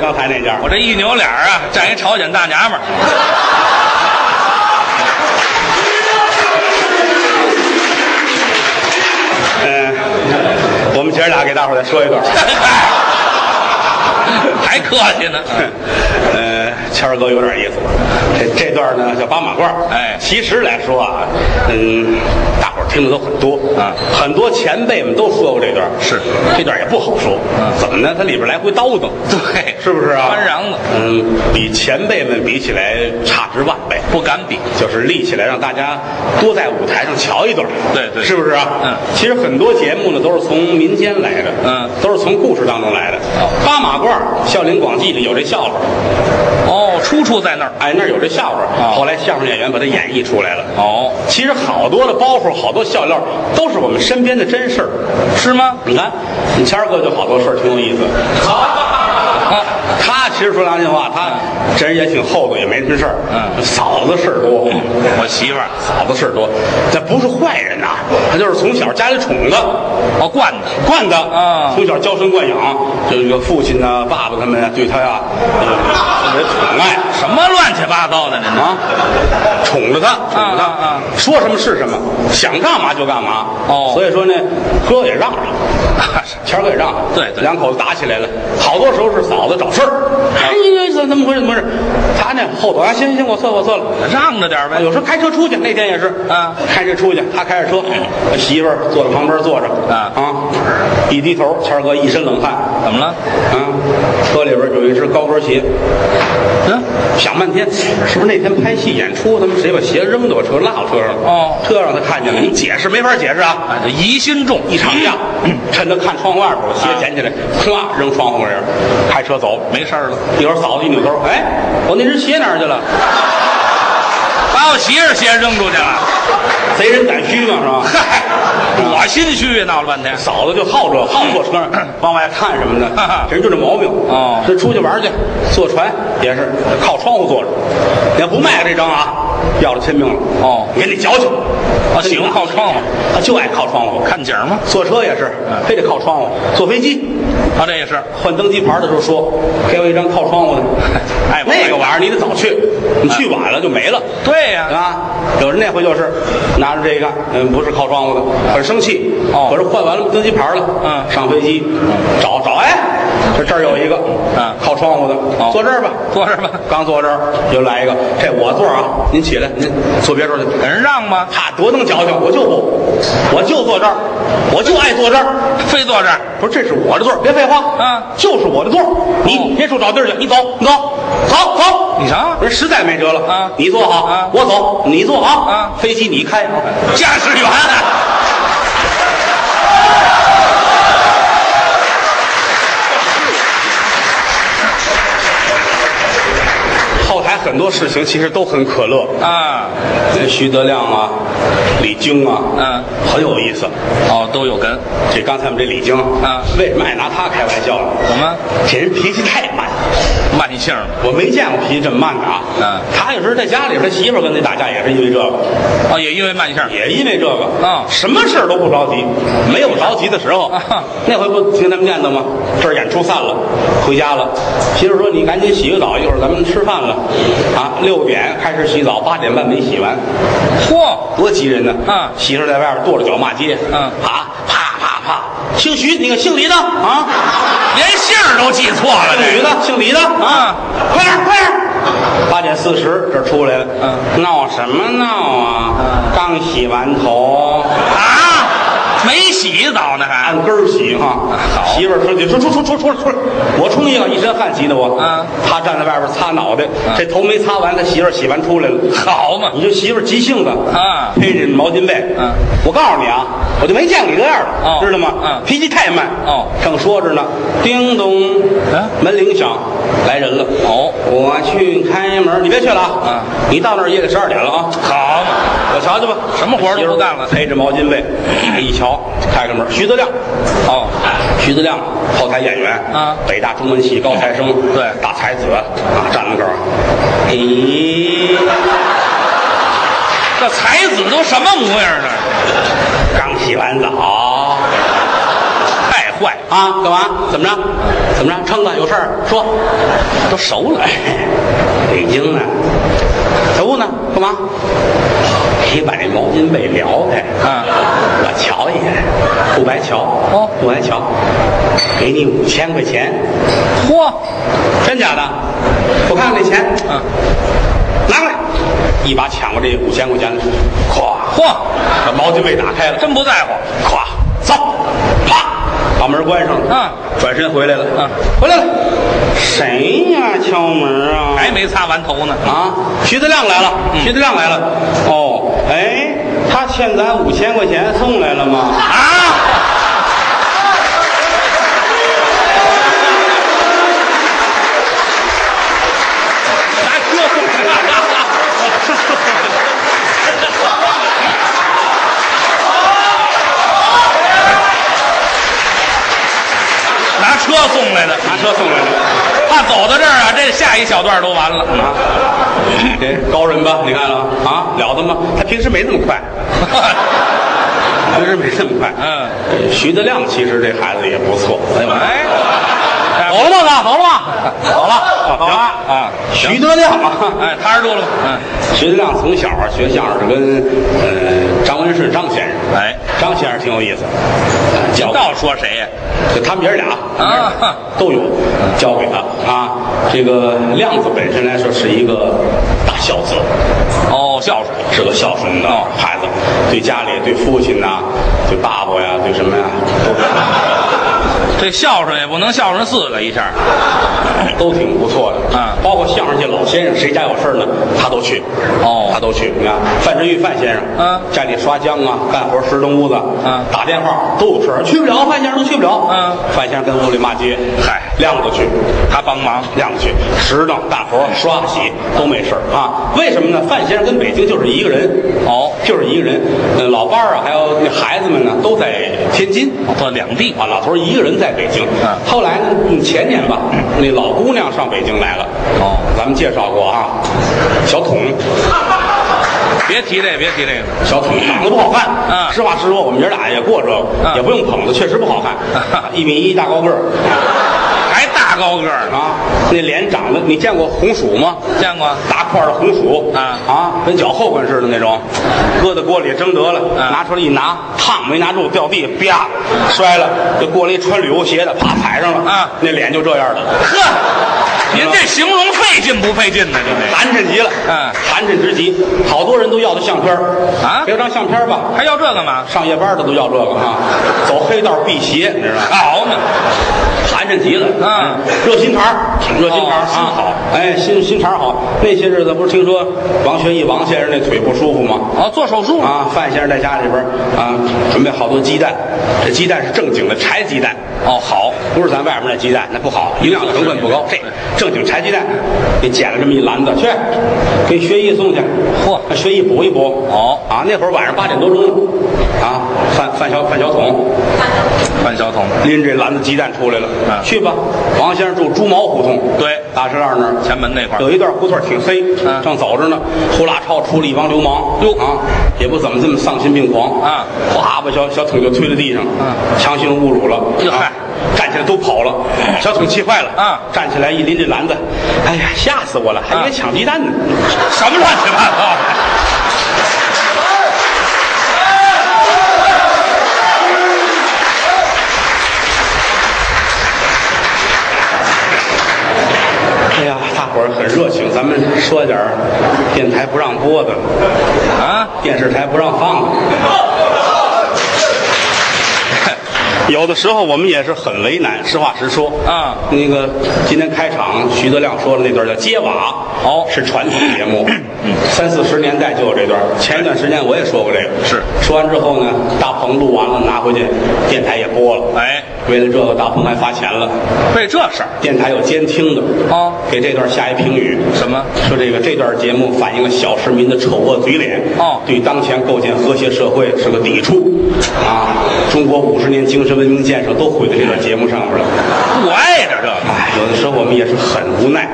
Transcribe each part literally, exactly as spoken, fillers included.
刚才那家。 我这一扭脸啊，站一朝鲜大娘们儿。 嗯，我们姐俩给大伙再说一段。 还客气呢。 呃，谦儿哥有点意思。这这段呢叫八马褂。 哎， 其实来说啊，嗯，大伙儿听的都很多啊， 很多前辈们都说过这段。 是， 这段也不好说。 嗯， 怎么呢？它里边来回叨叨。 对， 是不是啊？ 翻瓤子。 嗯，比前辈们比起来差之万倍， 不敢比。 就是立起来让大家多在舞台上瞧一段。 对对， 是不是啊？ 嗯， 其实很多节目呢都是从民间来的， 嗯， 都是从故事当中来的。 哦， 八马褂，《笑林广记》里有这笑话。 哦，出处在那儿。 哎，那儿有这笑话。 哦， 后来相声演员把它演绎出来了。 哦， 其实好多的包袱，好多笑料，都是我们身边的真事儿， 是吗？ 你看，你谦儿哥就好多事儿挺有意思。 啊， 他其实说良心话，他这人也挺厚道，也没什么事儿。 嗯， 嫂子事儿多。 我媳妇儿嫂子事儿多，这不是坏人呐，他就是从小家里宠的， 哦，惯的， 惯的啊， 从小娇生惯养，就这个父亲呐、爸爸他们对他呀特别宠爱。 什么乱七八糟的呢？ 啊，宠着他，宠着他， 啊啊啊说什么是什么，想干嘛就干嘛。 哦， 所以说呢，哥也让让，谦儿哥也让让， 对对， 两口子打起来了，好多时候是嫂子找事儿。哎呀，怎怎么回事？怎么回事？他呢后头啊，行行行，我错我错了， 让着点呗。 有时候开车出去，那天也是， 啊， 开车出去，他开着车，媳妇儿坐在旁边坐着， 啊啊，一低头，谦儿哥一身冷汗， 怎么了？ 啊，车里边有一只高跟鞋， 嗯， 想半天，是不是那天拍戏演出，他们谁把鞋扔到我车落我车上了？ 哦， 特让他看见了，你解释没法解释啊！ 啊，这疑心重， 一场架，趁他看窗户外边，我鞋捡起来，咵扔窗户那儿，开车走， 没事儿了。 一会儿嫂子一扭头，哎，我那只鞋哪儿去了？ 把我媳妇鞋扔出去了， 贼人胆虚嘛，是吧？ 嗨，我心虚，闹了半天。 嫂子就好这，好坐车上往外看什么的，这人就这毛病。 哦， 这出去玩去，坐船也是靠窗户坐着，你要不卖这张啊，要了亲命了。 哦， 给你矫情。 啊，喜欢靠窗户， 他就爱靠窗户看景吗？ 坐车也是，非得靠窗户。坐飞机， 啊，这也是换登机牌的时候说，给我一张靠窗户的。 哎， 那个玩意儿你得早去，你去晚了就没了。 对呀， 啊，有人那回就是拿着这个，嗯，不是靠窗户的，很生气。 哦， 可是换完了登机牌了， 嗯， 上飞机，找找，哎，这这儿有一个， 嗯， 靠窗户的，坐这儿吧， 坐这儿吧。 刚坐这儿又来一个，这我座啊，您起来，您坐别处去。 给人让吗？ 他多能矫情，我就不，我就坐这儿，我就爱坐这儿， 非坐这儿。 不是，这是我的座，别废话， 嗯， 就是我的座，你别处找地儿去，你走，你走，走走， 你瞧， 人实在没辙了啊， 你坐好， 啊， 我走，你坐好， 啊， 飞机你开， 驾驶员。 后台很多事情其实都很可乐啊， 徐德亮啊，李菁啊， 嗯， 很有意思。 哦，都有根。 这刚才我们这李菁啊， 为什么爱拿他开玩笑呢？ 怎么？ 这人脾气太慢， 慢性。 我没见过脾气这么慢的啊。 嗯， 他有时候在家里边，他媳妇儿跟他打架也是因为这个。 哦，也因为慢性， 也因为这个。 啊， 什么事儿都不着急，没有着急的时候。 啊， 那回不听他们念叨吗？这儿演出散了，回家了。媳妇儿说：“你赶紧洗个澡，一会儿咱们吃饭了。”啊，六点开始洗澡，八点半没洗完。 嚯， 多急人呢！ 啊， 媳妇儿在外边跺着脚骂街。 嗯， 啪啪啪啪，姓徐，那个姓李的啊， 连姓儿都记错了。 姓吕的，姓李的啊，快点快点！八点四十，这出来了。 嗯， 闹什么闹啊？ 嗯， 刚洗完头啊，没洗澡呢还按根儿洗哈。 好， 媳妇儿说：“你出出出出出出来！”我冲一个，一身汗洗的我。 嗯， 他站在外边擦脑袋，这头没擦完，他媳妇儿洗完出来了。 好嘛， 你这媳妇儿急性子啊， 披着毛巾被。 嗯， 我告诉你啊，我就没见过你这样的， 哦， 知道吗？ 嗯， 脾气太慢。 哦， 正说着呢，叮咚， 嗯， 门铃响，来人了。 哦， 我去开门，你别去了啊。 嗯， 你到那儿夜里十二点了啊。 好嘛， 我瞧瞧吧， 什么活都不干了， 披着毛巾被，一瞧，开开门，徐德亮。 哦， 徐德亮，后台演员啊， 北大中文系高材生， 对， 大才子啊，站门口，咦， 这才子都什么模样呢？ 刚洗完澡， 太坏啊！干嘛？怎么着？怎么着？撑的有事儿说，都熟了。北京呢，在屋呢，干嘛？你把那毛巾被撩开， 啊， 我瞧一眼，不白瞧哦， 不白瞧，给你五千块钱。 嚯， 真假的？我看看这钱， 嗯， 拿过来，一把抢过这五千块钱，咵， 嚯， 把毛巾被打开了， 真不在乎。 咵，走，啪，把门关上了。 嗯， 转身回来了。 嗯， 回来了。谁呀？敲门啊！ 还没擦完头呢。 啊，徐德亮来了。嗯、徐德亮来了。哦，哎，他欠咱五千块钱送来了吗？ 啊！拿车送来的， 拿车送来的， 怕走到这儿啊，这下一小段都完了啊！这高人吧？你看了啊？了得吗？他平时没这么快，平时没这么快。 嗯， 徐德亮其实这孩子也不错。哎呦， 哎， 走了吗？走了吗？走了， 走了啊！ 徐德亮啊， 哎，踏实住了。嗯， 徐德亮从小学相声是跟呃张文顺张先生， 哎， 张先生挺有意思。 教道说谁呀？ 就他们爷俩啊都有教给他啊。这个亮子本身来说是一个大孝子， 哦，孝顺， 是个孝顺的孩子，对家里、对父亲呐、对爸爸呀、对什么呀， 这孝顺也不能孝顺四个一下， 都挺不错的啊。 包括相声界老先生，谁家有事呢，他都去。 哦， 他都去。你看范志玉范先生， 嗯， 家里刷浆啊，干活拾灯屋子， 嗯， 打电话都有事儿，去不了，范先生都去不了。 嗯， 范先生跟屋里骂街，嗨，亮子去， 他帮忙， 亮子去拾灯干活刷洗都没事儿啊。为什么呢？范先生跟北京就是一个人， 哦， 就是一个人。呃，老伴儿啊，还有那孩子们呢，都在天津， 这两地啊，老头一个人在北京。 嗯， 后来呢，前年吧，那老姑娘上北京来了。 哦， 咱们介绍过啊，小桶。 别提这，别提这个， 小桶长得不好看。 嗯， 实话实说，我们爷俩也过这个， 嗯、 也不用捧的，确实不好看。一米一大高个儿， 还大高个儿啊！那脸长得，你见过红薯吗？ 见过， 大块的红薯。 啊啊，跟脚后跟似的那种，搁在锅里蒸得了， 嗯、 拿出来一拿，烫没拿住，掉地，啪，摔了。这锅里穿旅游鞋的，啪踩上了。 啊， 那脸就这样的。 呵。您这形容费劲不费劲呢？您这寒碜极了， 嗯， 寒碜之极，好多人都要他相片啊， 给我张相片吧， 还要这干嘛？ 上夜班的都要这个啊，走黑道辟邪，你知道吗？ 好呢， 寒碜极了， 嗯， 热心肠，热心肠， 心好， 哎，心心肠好。那些日子不是听说王学义王先生那腿不舒服吗？ 哦，做手术啊，范先生在家里边啊，准备好多鸡蛋，这鸡蛋是正经的柴鸡蛋。 哦，好， 不是咱外面那鸡蛋，那不好，营养成分不高。这正经柴鸡蛋，给捡了这么一篮子，去给学艺送去。 嚯， 让学艺补一补。 哦， 啊，那会儿晚上八点多钟，啊，范范小范小桶， 范小桶拎这篮子鸡蛋出来了。 嗯， 去吧，王先生住猪毛胡同， 对， 大石栏那儿前门那块儿有一段胡同挺黑， 嗯， 正走着呢，呼啦超出了一帮流氓， 哟啊，也不怎么这么丧心病狂啊， 哗把小小桶就推在地上， 嗯， 强行侮辱了， 哟嗨。 站起来都跑了，小桶气坏了啊！ 站起来一拎这篮子，哎呀，吓死我了，还以为抢鸡蛋呢， 什么乱七八糟！ 哎呀，大伙儿很热情，咱们说点电台不让播的啊， 电视台不让放的。有的时候我们也是很为难，实话实说啊。 那个今天开场，徐德亮说的那段叫接瓦， 哦， 是传统节目，三四十年代就有这段。前一段时间我也说过这个， 是说完之后呢，大鹏录完了拿回去，电台也播了。 哎， 为了这个，大鹏还发钱了。 为这事儿， 电台有监听的哦， 给这段下一评语， 什么？ 说这个这段节目反映了小市民的丑恶嘴脸， 哦， 对当前构建和谐社会是个抵触啊！中国五十年精神文明建设都毁在这段节目上边了。 不挨着这个， 哎，有的时候我们也是很无奈。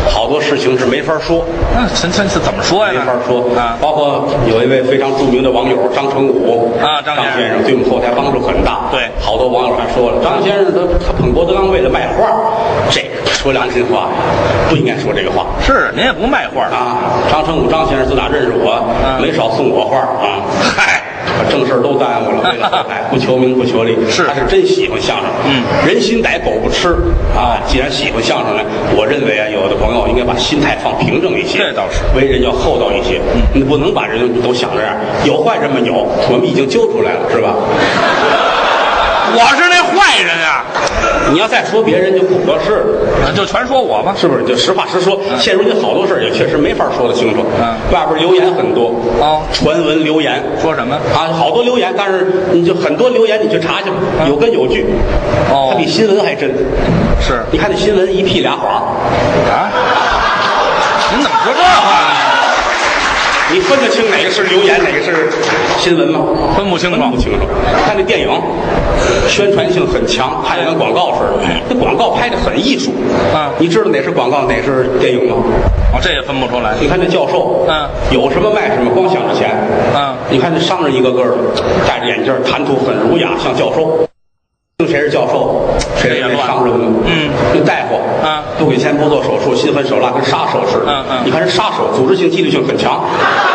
好多事情是没法说。 那陈陈是怎么说呀？ 没法说啊！ 包括有一位非常著名的网友张成武啊，张先生对我们后台帮助很大。 对， 好多网友还说了，张先生他他捧郭德纲为了卖画，这个说良心话，不应该说这个话。 是，您也不卖画啊！张成武张先生自打认识我， 啊、 没少送我画啊。 嗨。 把正事都耽误了，为了后台不求名不求利， 是他是真喜欢相声。 嗯， 人心歹狗不吃啊！既然喜欢相声呢，我认为啊，有的朋友应该把心态放平正一些， 这倒是， 为人要厚道一些。嗯，你不能把人都想这样，有坏人们有，我们已经揪出来了，是吧？ 我是那坏人啊！ 你要再说别人就不合适了， 就全说我吧， 是不是？就实话实说。嗯、现如今好多事也确实没法说得清楚。 嗯， 外边流言很多哦， 传闻流言说什么啊？好多流言，但是你就很多流言，你去查去吧，嗯、有根有据。 哦， 它比新闻还真。 是， 你看那新闻一屁俩谎啊！您怎么说这话呢？ 你分得清哪个是流言，哪个是新闻吗？ 分不清楚， 分不清楚。看那电影，宣传性很强，拍的跟广告似的。那广告拍的很艺术。 啊， 你知道哪是广告，哪是电影吗？ 哦，这也分不出来。 你看那教授， 嗯， 有什么卖什么，光想着钱。 嗯， 你看那商人一个个的，戴着眼镜，谈吐很儒雅，像教授。谁是教授，谁是商人呢？ 嗯， 那大夫啊， 不给钱不做手术，心狠手辣，跟杀手似的。 嗯嗯， 你看人杀手，组织性、纪律性很强。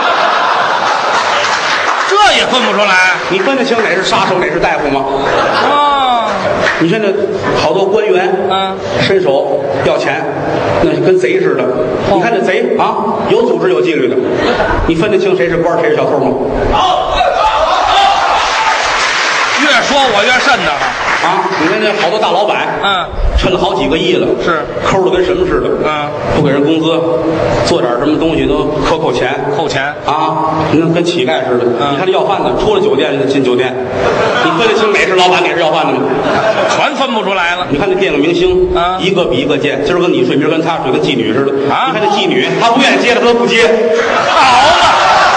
这也分不出来， 你分得清哪是杀手，哪是大夫吗？ 哦， 你看那好多官员， 嗯， 伸手要钱，那就跟贼似的。 哦、 你看那贼啊，有组织有纪律的，你分得清谁是官，谁是小偷吗？ 越说我越瘆得慌。 啊！你看那好多大老板， 嗯， 趁了好几个亿了， 是抠的跟什么似的， 嗯， 不给人工资，做点什么东西都克扣钱， 扣钱啊，那跟乞丐似的。 嗯、 你看这要饭的，出了酒店就进酒店，你分得清哪是老板，哪是要饭的吗？ 全分不出来了。 你看那电影明星， 啊， 一个比一个贱，今儿跟你睡，明儿跟他睡，跟妓女似的。 啊， 你看那妓女，她不愿意接的，她都不接。 好嘛。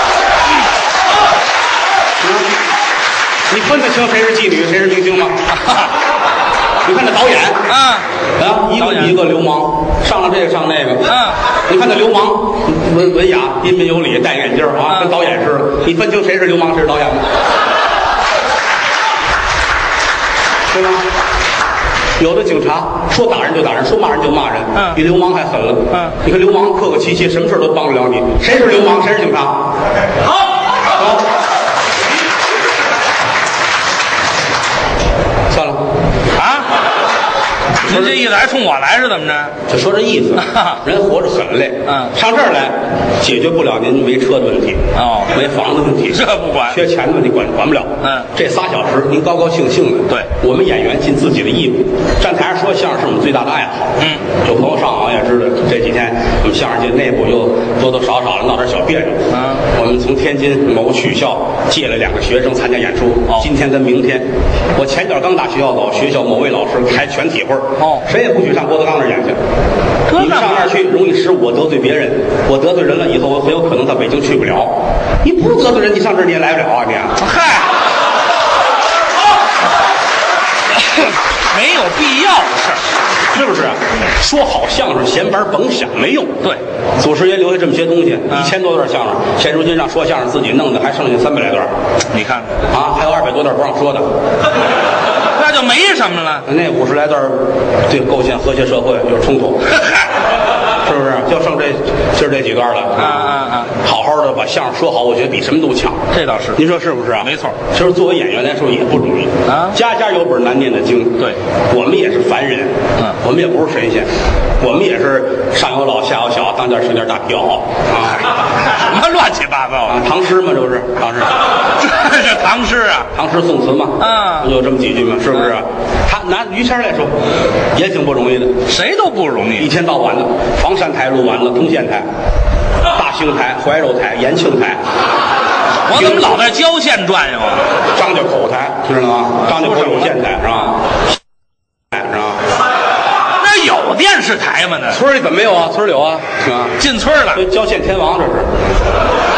你分得清谁是妓女，谁是明星吗？你看那导演， 啊啊，一个比一个流氓，上了这个上那个， 啊， 你看那流氓文文雅、彬彬有礼，戴眼镜啊，跟导演似的。你分清谁是流氓，谁是导演吗？对吗？有的警察说打人就打人，说骂人就骂人， 嗯， 比流氓还狠了。 嗯， 你看流氓客客气气，什么事都帮得了你。谁是流氓，谁是警察？好，好。算了， 啊！您这意思还冲我来是怎么着？ 就说这意思。人活着很累， 嗯， 上这儿来解决不了您没车的问题， 哦， 没房的问题， 这不管， 缺钱的问题管管不了。 嗯， 这仨小时您高高兴兴的。 对， 我们演员尽自己的义务，站台上说相声是我们最大的爱好。 嗯， 有朋友上网也知道，这几天我们相声界内部又多多少少的闹点小别扭。 嗯， 我们从天津某曲校借了两个学生参加演出， 哦， 今天跟明天。我前脚刚打学校走，学校某位老师开全体会， 哦， 谁也不许上郭德纲那儿演去。你上那儿去容易失误，我得罪别人，我得罪人了以后，我很有可能到北京去不了。你不是得罪人，你上这儿你也来不了啊！你嗨，没有必要的事儿， 是不是？说好相声，闲班甭想，没用。 对， 祖师爷留下这么些东西， 啊、 一千多段相声，现如今让说相声自己弄的还剩下三百来段。 你看啊，还有二百多段不让说的。 那就没什么了。 那五十来段对构建和谐社会有冲突，是不是？就剩这今儿这几段了。 啊啊啊！ 好好的把相声说好，我觉得比什么都强。 这倒是， 您说是不是啊？ 没错。 其实作为演员来说也不容易啊， 家家有本难念的经。 对， 我们也是凡人， 嗯， 我们也不是神仙，我们也是上有老下有小，当家吃点大皮袄啊。 什么乱七八糟啊？唐诗嘛，这不是唐诗？ 这是唐诗啊， 唐诗宋词嘛。 啊， 不就这么几句嘛，是不是？他拿于谦来说，也挺不容易的。 谁都不容易， 一天到晚的，房山台录完了，通县台、大兴台、怀柔台、延庆台。 我怎么老在郊县转悠啊？ 张家口台知道吗？张家口有线台是吧？是吧？ 那有电视台吗？那村里怎么没有啊？村里有啊，是吧？ 进村了， 郊县天王这是。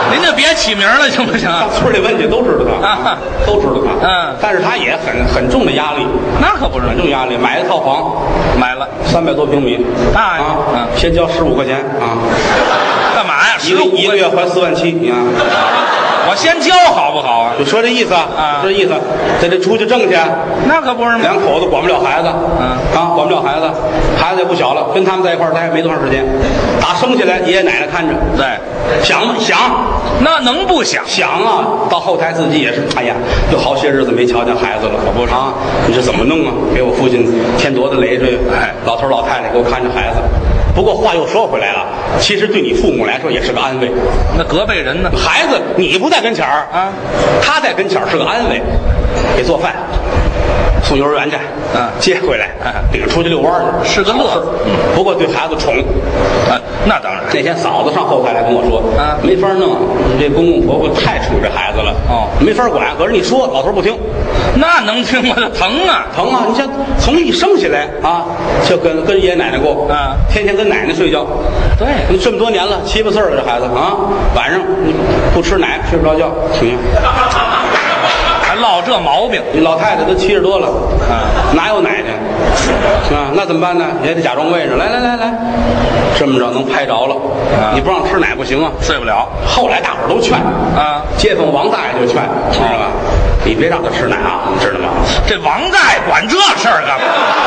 您就别起名了，行不行？ 到村里问去都知道他， 啊都知道他。 嗯但是他也很很重的压力， 那可不是很重压力。买一套房， 买了， 三百多平米， 大呀啊， 嗯先交十五块钱啊， 干嘛呀？ 一个十五一个月还四万七，你看。 我先交好不好啊？ 就说这意思啊， 啊这意思，在这出去挣去， 那可不是吗？ 两口子管不了孩子， 嗯啊，管不了孩子，孩子也不小了，跟他们在一块儿待没多长时间，打生下来爷爷奶奶看着， 对， 想吗？想那能不想？ 想啊，到后台自己也是，哎呀，有好些日子没瞧见孩子了，可不是啊？你这怎么弄啊？给我父亲添多大累赘？哎，老头老太太给我看着孩子。不过话又说回来了，其实对你父母来说也是个安慰。 那隔辈人呢？ 孩子你不在跟前儿啊， 他在跟前儿是个安慰，给做饭，送幼儿园去， 嗯接回来，领着出去遛弯儿去， 是个乐好事儿不过对孩子宠。 啊，那当然。 那天嫂子上后台来跟我说， 啊没法弄，你这公公婆婆太宠这孩子了， 哦没法管。可是你说老头不听， 那能听吗？这疼啊！ 疼啊！你像从一生下来啊，就跟跟爷爷奶奶过， 啊天天跟奶奶睡觉。 对， 你这么多年了，七八岁了，这孩子啊，晚上你不吃奶，睡不着觉，行。 还落这毛病。 你老太太都七十多了， 啊， 哪有奶去？啊，那怎么办呢？也得假装喂着，来来来来，这么着能拍着了。 啊你不让吃奶不行啊。 睡不了后来大伙儿都劝， 啊。 街坊王大爷就劝，知道吧？你别让他吃奶啊，你知道吗？ 这王大爷管这事儿干嘛？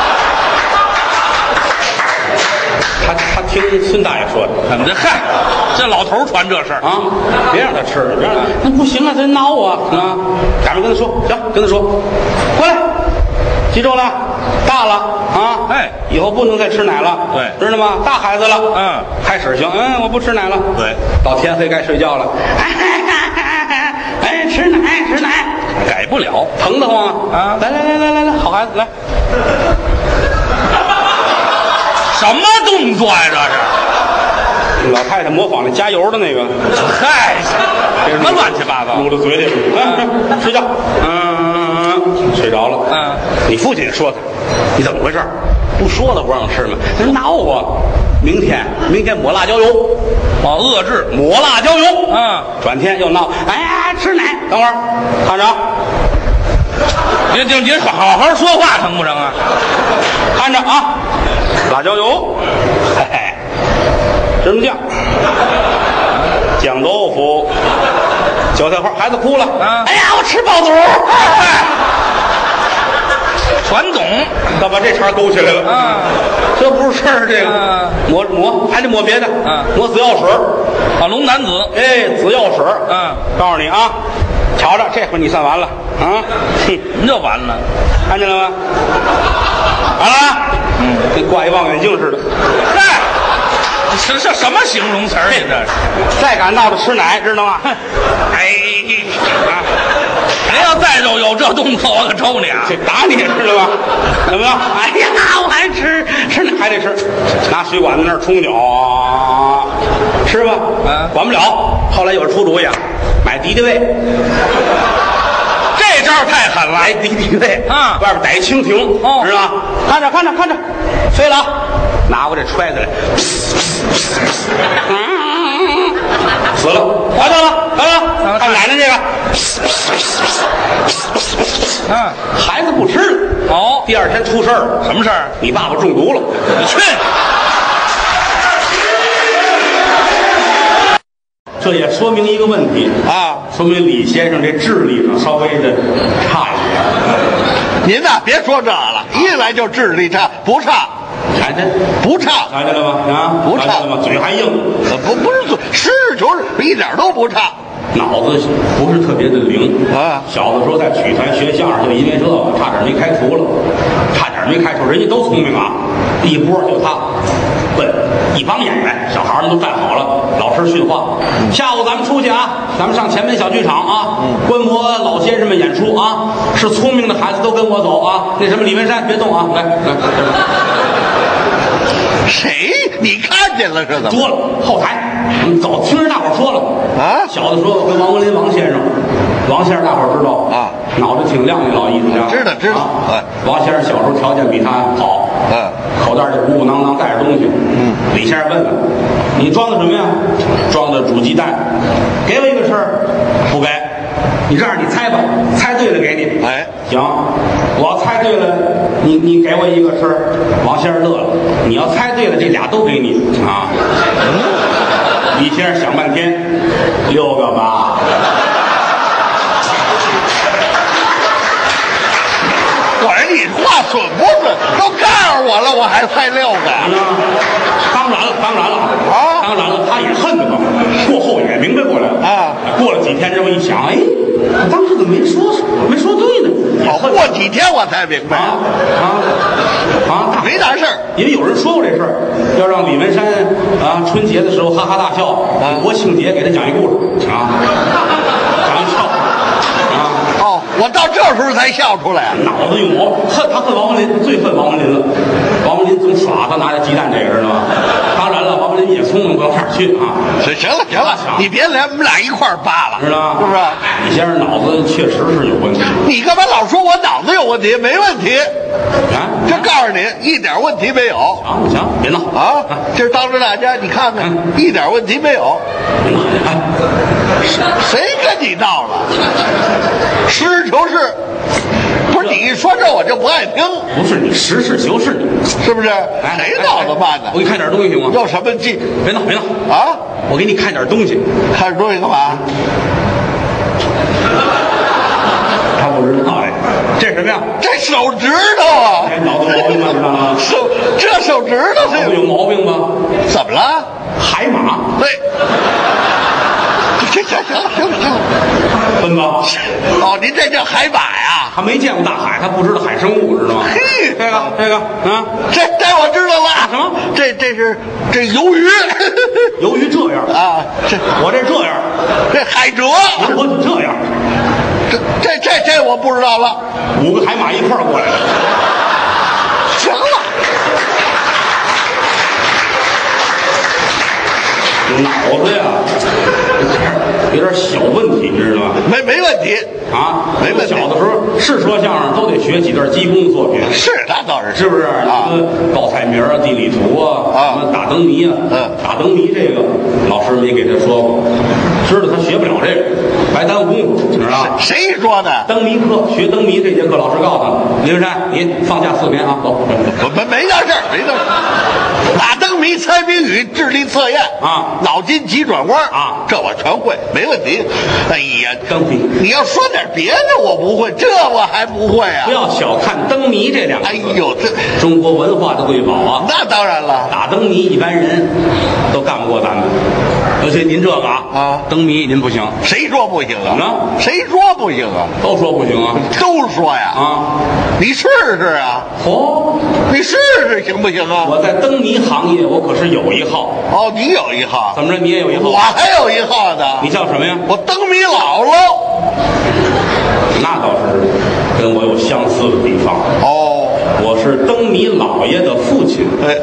他他听孙大爷说的怎么这嗨？这老头儿传这事儿啊，别让他吃，别让他，那不行啊，他闹啊啊！赶紧跟他说，行，跟他说，过来，记住了，大了啊， 哎， 以后不能再吃奶了， 对知道吗？大孩子了， 嗯， 开始行，嗯，我不吃奶了， 对， 到天黑该睡觉了，哎，哎，吃奶吃奶， 改不了。 疼得慌啊！ 啊来来来来来来，好孩子来， 什么动作呀？这是？ 老太太模仿那加油的那个， 嗨，什么乱七八糟？ 撸到嘴里了，嗯，睡觉，嗯，睡着了， 嗯， 你父亲也说他，你怎么回事？不说了不让吃吗？他说闹啊！明天明天抹辣椒油， 哦，遏制。 抹辣椒油， 嗯， 转天又闹，哎呀，吃奶，等会儿，看着， 您您您好好说话成不成啊？ 看着啊，辣椒油，嘿嘿，芝麻酱，酱豆腐，韭菜花，孩子哭了， 啊哎呀，我吃爆肚， 传总他把这茬勾起来了， 啊， 这不是事儿，这个啊抹抹还得抹别的， 啊抹紫药水， 啊，龙男子， 哎，紫药水， 嗯， 告诉你啊，瞧着，这回你算完了啊，哼， 您就完了。 看见了吗？完了吧，嗯，跟挂一望远镜似的。 嗨，这这什么形容词儿？你这是？ 再敢闹着吃奶，知道吗？ 哎，啊，您要再有有这动作，我可抽你啊！ 这打你知道吗？怎么样？哎呀，我还吃吃奶还得吃，拿水管子那儿冲脚啊，吃吧， 嗯管不了。后来有人出主意啊，买敌敌畏， 这招太狠了。 来敌敌畏啊外边逮蜻蜓， 哦知道吗？看着看着看着，飞了啊，拿过这揣子来，嗯，死了，看到了，看到了，看奶奶这个， 嗯， 孩子不吃了。 哦， 第二天出事儿了， 什么事儿？ 你爸爸中毒了。 你去！ 这也说明一个问题啊， 说明李先生这智力上稍微的差一点。 您呐，别说这了，一来就智力差，不差， 看见不差， 看见了吗？啊， 不差看见了吗？嘴还硬， 呃不不是是就是一点都不差。 脑子不是特别的灵啊小的时候在曲团学相声，就因为这个差点没开除了，差点没开除。人家都聪明啊，一波就他笨，一帮演员，小孩们都站好了，老师训话。下午咱们出去啊，咱们上前门小剧场啊，观摩老先生们演出啊。是聪明的孩子都跟我走啊。那什么李文山别动啊，来来， 谁？你看见了是怎么？ 多了后台，我们走，听着大伙儿说了啊小的时候跟王文林王先生，王先生大伙儿知道啊， 脑袋挺亮的老艺术家， 知道知道啊。王先生小时候条件比他好， 嗯， 口袋里鼓鼓囊囊带着东西。嗯，李先生问问，你装的什么呀？装的煮鸡蛋，给我一个吃，不给。你这样，你猜吧，猜对了给你。 哎， 行，我要猜对了，你你给我一个吃。王先生乐了，你要猜对了，这俩都给你啊。李先生想半天，六个吧。 我说你话准不准？都告诉我了，我还猜六个。 当然了，当然了啊， 当然了，他也恨得慌，过后也明白过来了啊。 过了几天之后一想，哎，我当时怎么没说没说对呢？ 好，过几天我才明白啊啊啊！ 没啥事儿， 因为有人说过这事儿，要让李文山啊春节的时候哈哈大笑， 啊、 国庆节给他讲一故事啊，讲一笑啊。 哦，我到这时候才笑出来， 脑子用毛，恨他恨王文林，最恨王文林了。王文林总耍他拿着鸡蛋这个知道吗？当然了，王文林也聪明不到哪儿去啊。 行行了行了，你别来，我们俩一块儿扒了， 知道吗？ 是不是？ 李先生脑子确实是有问题。 你干嘛老说我脑子有问题？没问题。 啊， 这告诉你，一点问题没有。 行行，别闹啊！这当着大家，你看看，嗯、一点问题没有。 别闹！哎， 谁跟你闹了？实事求是。不是你一说这我就不爱听。 不是你实事求是，你是不是？ 哎、 谁脑子慢呢？ 我给你看点东西行吗？ 要什么劲？ 别闹别闹啊！ 我给你看点东西。 看点东西干嘛？ 他不知道哎，这是什么呀？ 这手指头啊！ 哎，脑子毛病吧？知道吗？ 手这手指头这有毛病吗？ 怎么了？ 海马。 对。行行行了行了行了， 分吧。 哦，您这叫海马呀？ 他没见过大海，他不知道海生物，知道吗？ 嘿， 这个这个啊， 这这我知道了。 什么？ 这这是这鱿鱼。 鱿鱼这样啊？这我这这样， 这海蜇。 我你这样， 这这这这我不知道了。 五个海马一块儿过来了。 行了。 脑子呀，有点小问题，你知道吗？ 没没问题啊， 没问题。 小的时候是说相声都得学几段基功作品， 是那倒是， 是不是啊？报菜名啊，地理图啊，什么打灯谜啊， 嗯， 打灯谜这个老师没给他说过，知道他学不了这个，白耽误功夫，知道吧？ 谁说的？ 灯谜课学灯谜这节课，老师告诉他，李文山，你放假四天啊，走。 我没没那事儿，没那事儿。打灯谜、猜谜语、智力测验啊， 脑筋急转弯啊， 这我全会，没问题。哎呀， 灯谜， 你要说点别的，我不会，这我还不会啊！ 不要小看灯谜这两个字。 哎呦，这中国文化的瑰宝啊！ 那当然了， 打灯谜一般人都干不过咱们，而且您这个啊， 啊， 灯谜您不行， 谁说不行啊？ 怎么着？ 谁说不行啊？ 都说不行啊， 都说呀！ 啊， 你试试啊！ 哦， 你试试行不行啊？ 我在灯谜行业，我可是有一号。 哦，你有一号， 怎么着？你也有一号？ 我还有一号呢。 你叫什么呀？ 我灯谜姥姥。 那倒是跟我有相似的地方。 哦， 我是灯谜老爷的父亲。 哎，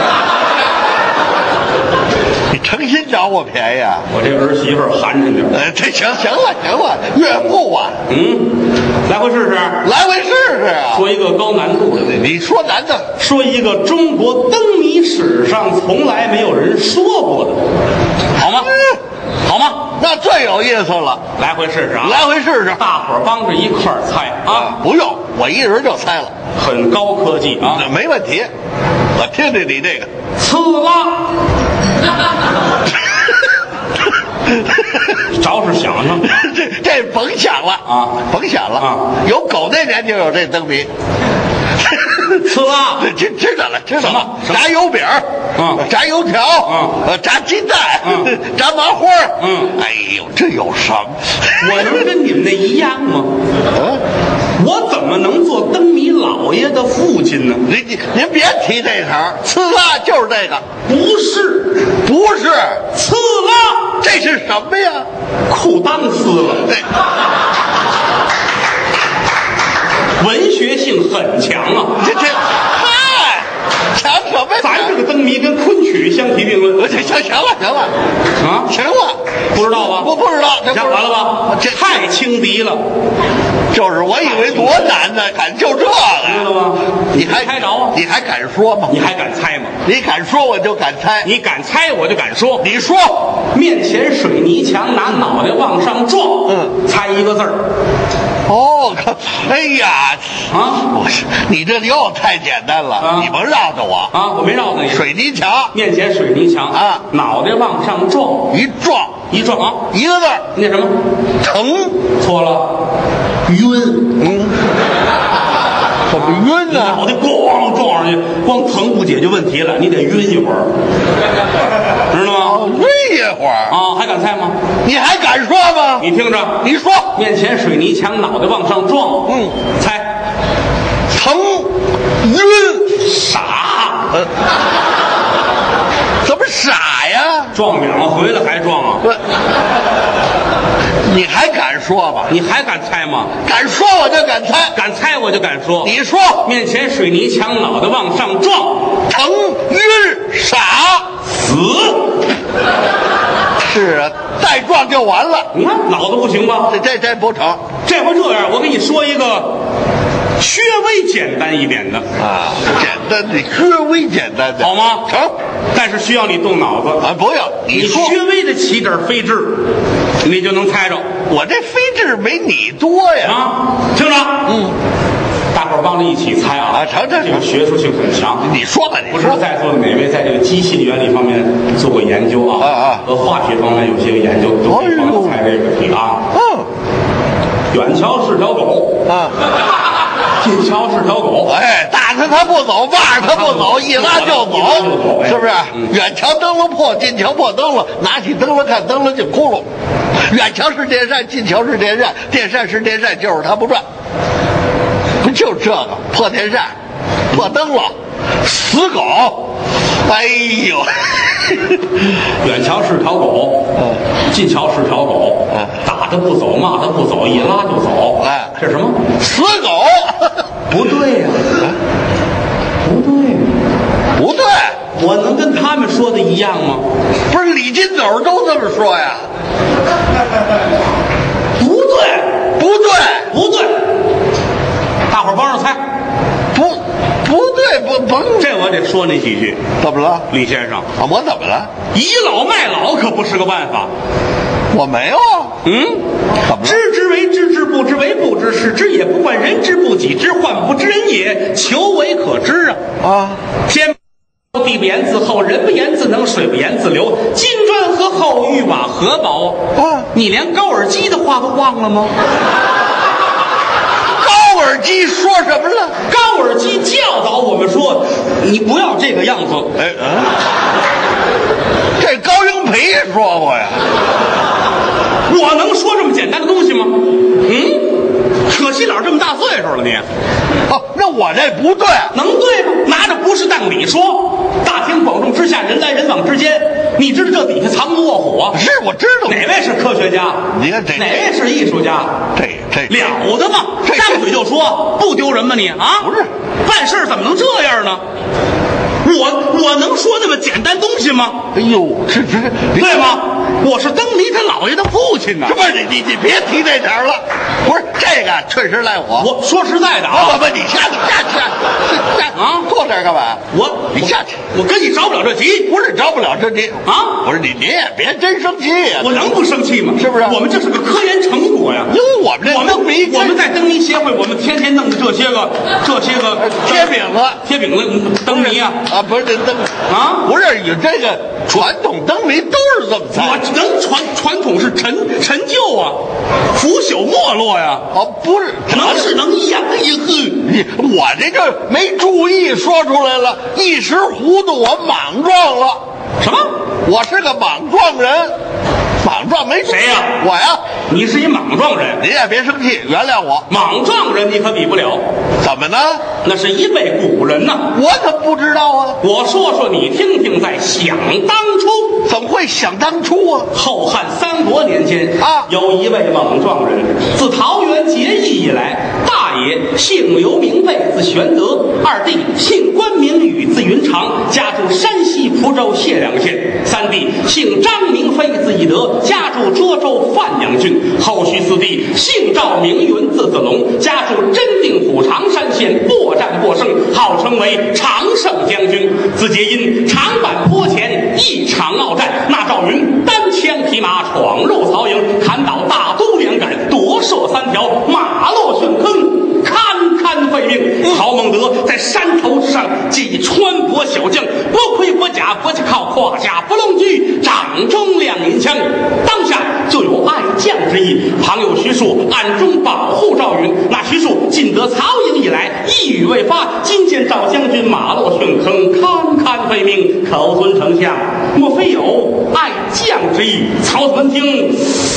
你诚心找我便宜啊？ 我这儿媳妇儿寒碜点。 哎，这行行了行了，岳父啊， 嗯，来回试试， 来回试试啊。 说一个高难度的， 你说难的， 说一个中国灯谜史上从来没有人说过的，好吗？好吗？ 那最有意思了。 来回试试啊！ 来回试试， 大伙儿帮着一块儿猜啊！ 不用，我一人就猜了， 很高科技啊， 没问题。我听听你这个， 呲啦，着实想想， 这这甭想了啊， 甭想了啊！ 有狗那年就有这灯谜。 呲啦， 知知道了，知道了。 什么炸油饼， 嗯， 炸油条， 嗯， 呃，炸鸡蛋， 嗯， 炸麻花， 嗯， 哎呦，这有什么？ 我能跟你们那一样吗？ 嗯， 我怎么能做灯谜老爷的父亲呢？ 您您您别提这茬，呲啦就是这个， 不是， 不是呲啦， 这是什么呀？ 裤裆撕了， 这文学性很强啊！ 这这，嗨，抢什么？ 咱这个个灯谜跟昆曲相提并论。 行行行了行了啊， 行了， 不知道吧？ 我不知道，这想完了吧？这太轻敌了。 就是我以为多难呢，敢就这个， 知道吗？ 你还猜着啊？ 你还敢说吗？ 你还敢猜吗？ 你敢说我就敢猜， 你敢猜我就敢说。 你说， 面前水泥墙，拿脑袋往上撞， 嗯， 猜一个字儿。 哦，哎呀， 啊， 我是你这又太简单了， 啊、 你甭绕着我啊，我没绕着你。 水泥墙， 面前水泥墙啊， 脑袋往上撞， 一撞一撞啊， 一个字儿， 那什么， 疼， 错了，晕， 嗯，怎么晕呢？ 脑袋咣撞上去，光疼不解决问题了，你得晕一会儿，知道吗？ 哦，晕一会儿啊，还敢猜吗？ 你还敢说吗？ 你听着， 你说， 面前水泥墙，脑袋往上撞， 嗯， 猜， 疼，晕， 傻， 呃，怎么傻呀？ 撞两回了还撞啊？ 不，你还敢说吗？ 你还敢猜吗？ 敢说我就敢猜， 敢猜我就敢说。 你说， 面前水泥墙，脑袋往上撞， 疼，晕，傻， 死。 是啊，再撞就完了。 你看脑子不行吧？ 这这这不成。 这回这样，我给你说一个稍微简单一点的啊，简单的，稍微简单的， 好吗？ 成， 但是需要你动脑子啊！不用， 你说， 稍微的起点飞智，你就能猜着。 我这飞智没你多呀！ 啊，听着， 嗯， 大伙儿帮着一起猜啊！ 啊，成成， 这个学术性很强。 你说吧，你不说知在座的哪位在这个机械原理方面做过研究啊？ 啊啊和化学方面有些个研究，都可以帮着猜这个题啊。 嗯， 远瞧是条狗啊， 近瞧是条狗。 哎，打着它不走，骂着它不走，一拉就走，是不是？远瞧灯笼破，近瞧破灯笼，拿起灯笼看灯笼进窟窿。远瞧是电扇，近瞧是电扇，电扇是电扇，就是它不转。不就这个破电扇、破灯笼、死狗？哎呦！ 远瞧是条狗， 嗯， 近瞧是条狗， 嗯， 打它不走，骂它不走，一拉就走。 哎， 这是什么？ 死狗？ 不对呀、啊，不对， 不对， 我能跟他们说的一样吗？ 不是李金斗都这么说呀？ 不对， 不对， 不对，大伙儿帮着猜。 不，不对，不甭， 这我得说那几句。 怎么了？ 李先生， 啊，我怎么了？ 倚老卖老可不是个办法。 我没有啊。 嗯， 怎么了？ 知之为知之，不知为不知，使之也不患，人之不己知，患不知人也，求为可知啊！ 啊， 天地不言自厚，人不言自能，水不言自流。金砖何厚，玉瓦何薄啊！ 你连高尔基的话都忘了吗？ 高尔基说什么了？ 高尔基教导我们说，你不要这个样子。 哎嗯，这高英培说过呀。 我能说这么简单的东西吗？嗯，可惜了这么大岁数了你。 哦，那我这不对， 能对吗？拿着不是当理说。大庭广众之下，人来人往之间，你知道这底下藏龙卧虎啊？ 是我知道。 哪位是科学家？ 你看这哪位是艺术家？ 这这了得吗？ 这张嘴就说，不丢人吗你啊？ 不是， 办事怎么能这样呢？我我能说那么简单东西吗？ 哎呦，是是是， 对吗？我是灯谜他姥爷的父亲呢。 这不是你你你别提这茬了，不是这个确实赖我。 我说实在的不啊， 不不，你下去下去下去下啊坐这儿干嘛？ 我你下去， 我跟你着不了这急。 不是着不了这你啊不是你您也别真生气呀。 我能不生气吗？ 是不是我们这是个科研成果呀。 因为我们这我们灯谜我们在灯谜协会，我们天天弄的这些个这些个贴饼子贴饼子灯谜啊啊，不是这灯啊！ 不是有这个传统灯谜都是这么猜。 我能传传统是陈陈旧啊，腐朽没落呀。 哦，不是， 能是能一样一个。 你我这就没注意说出来了，一时糊涂，我莽撞了。 什么？ 我是个莽撞人，莽撞没谁呀我呀。 你是一莽撞人， 您也别生气，原谅我。 莽撞人你可比不了， 怎么呢？ 那是一位古人呐。 我怎么不知道啊？ 我说说你听听，在想当初， 怎么会想当初啊？ 后汉三国年间啊有一位莽撞人，自桃园结义以来，大爷姓刘名备，字玄德；二弟姓关名羽，字字云长，家住山西蒲州解良县。三弟姓张，名飞，字翼德，家住涿州范阳郡。后续四弟姓赵，名云，字子龙，家住真定府长山县，过战过胜，号称为常胜将军。自皆因长坂坡前一场鏖战，那赵云单枪匹马闯入曹营，砍倒大都两杆，夺射三条，马落陷坑，堪堪废命。曹孟德在山头之上即穿薄小将，不盔不甲，不靠胯下不龙驹，掌中两银枪，当下就有爱将之意。旁有徐庶暗中保护赵云，那徐庶进得曹营以来一语未发，今见赵将军马落陷坑，堪堪废命，口尊丞相，莫非有爱将之意？曹子闻听，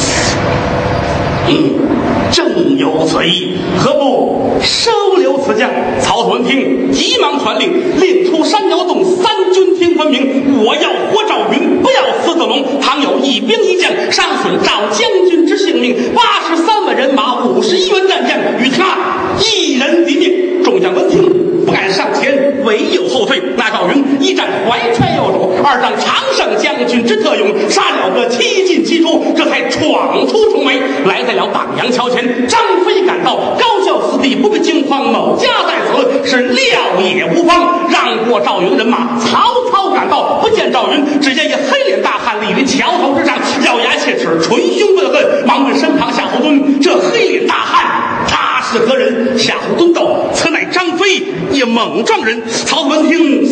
嗯，正有此意，何不收留此将？曹子闻听，急忙传令，令出山摇洞，三军听分明。我要活赵云，不要死子龙。倘有一兵一将伤损赵将军之性命，八十三万人马，五十一员战将，与他一人敌灭。众将闻听，不敢上前，唯有后退。那赵云一战怀揣右手，二仗常胜将军之特勇，杀了个七进七出，这才闯出重围，来在了党阳桥前。张飞赶到，高叫四弟不必惊慌，某家在此，是料也无妨。让过赵云人马，曹操赶到，不见赵云，只见一黑脸大汉立于桥头之上，咬牙切齿，捶胸问恨，忙问身旁夏侯惇：这黑脸大汉他是何人？夏侯惇道：此乃张飞，一猛壮人。曹操闻听，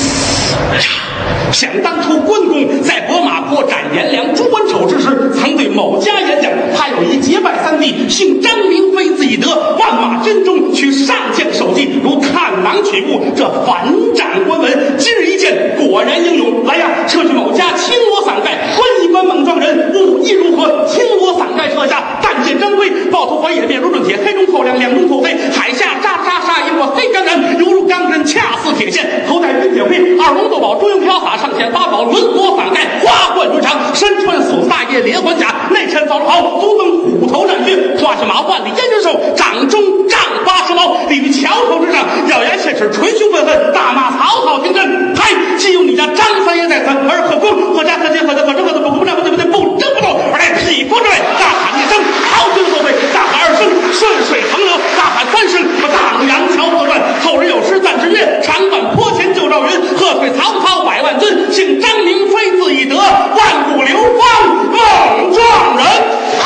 想当初关公在博马坡斩颜良、诛文丑之时，曾对某家演讲，他有一结拜三弟，姓张，名飞，字翼德，万马军中取上将首级，如探囊取物。这反斩官文，今日一见，果然英勇。来呀，撤去某家，青罗伞盖，观一观猛壮人，武艺如何？青罗伞盖撤下，但见张飞抱头环眼，面如润铁，黑中透亮，两中透黑，海下扎扎杀一过黑钢人，犹如钢针，恰似铁线。头戴云铁盔，二龙斗宝，中庸飘洒，上前八宝，轮罗伞盖，花冠如常，身穿锁大叶连环甲，内衬扫帚袍，足蹬虎头战靴，胯下马万里烟云兽，掌中丈八十矛，立于桥头之上，咬牙切齿，捶胸愤恨，大骂曹操听真。嗨，既有你家张三爷在此，而何公何家何家何家何家何家不不战不对不对不争不动，而来匹夫之位，大喊一声，曹军后背，大喊二声，顺水横流，大喊三声，荡阳桥自传。后人有诗赞之曰：长坂坡前救赵云，喝退曹操百万军，姓张名飞，字翼德，万古流芳猛壮人。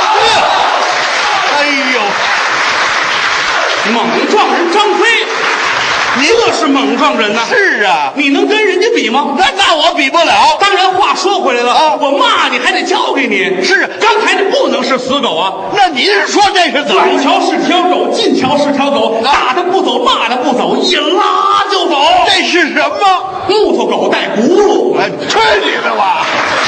哎呦， 猛壮人张飞，你这是猛壮人呐！ 是啊， 你能跟人家比吗？ 那那我比不了。 当然，话说回来了啊，我骂你还得教给你。 是， 刚才你不能是死狗啊！ 那您说这是怎么？ 来桥是条狗，进桥是条狗，打他不走，骂他不走，一拉就走。 这是什么？ 木头狗带轱辘。 哎，去你的吧！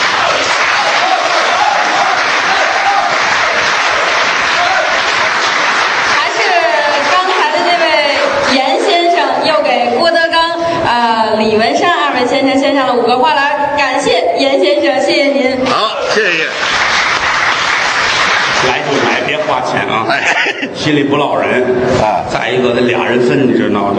还是刚才的这位严先生又给郭德纲、呃李文山二位先生献上了五个花篮，感谢严先生，谢谢您。 好，谢谢。 来就买，别花钱啊！ 哎， 心里不落人啊。 再一个，得俩人分，你知道吗？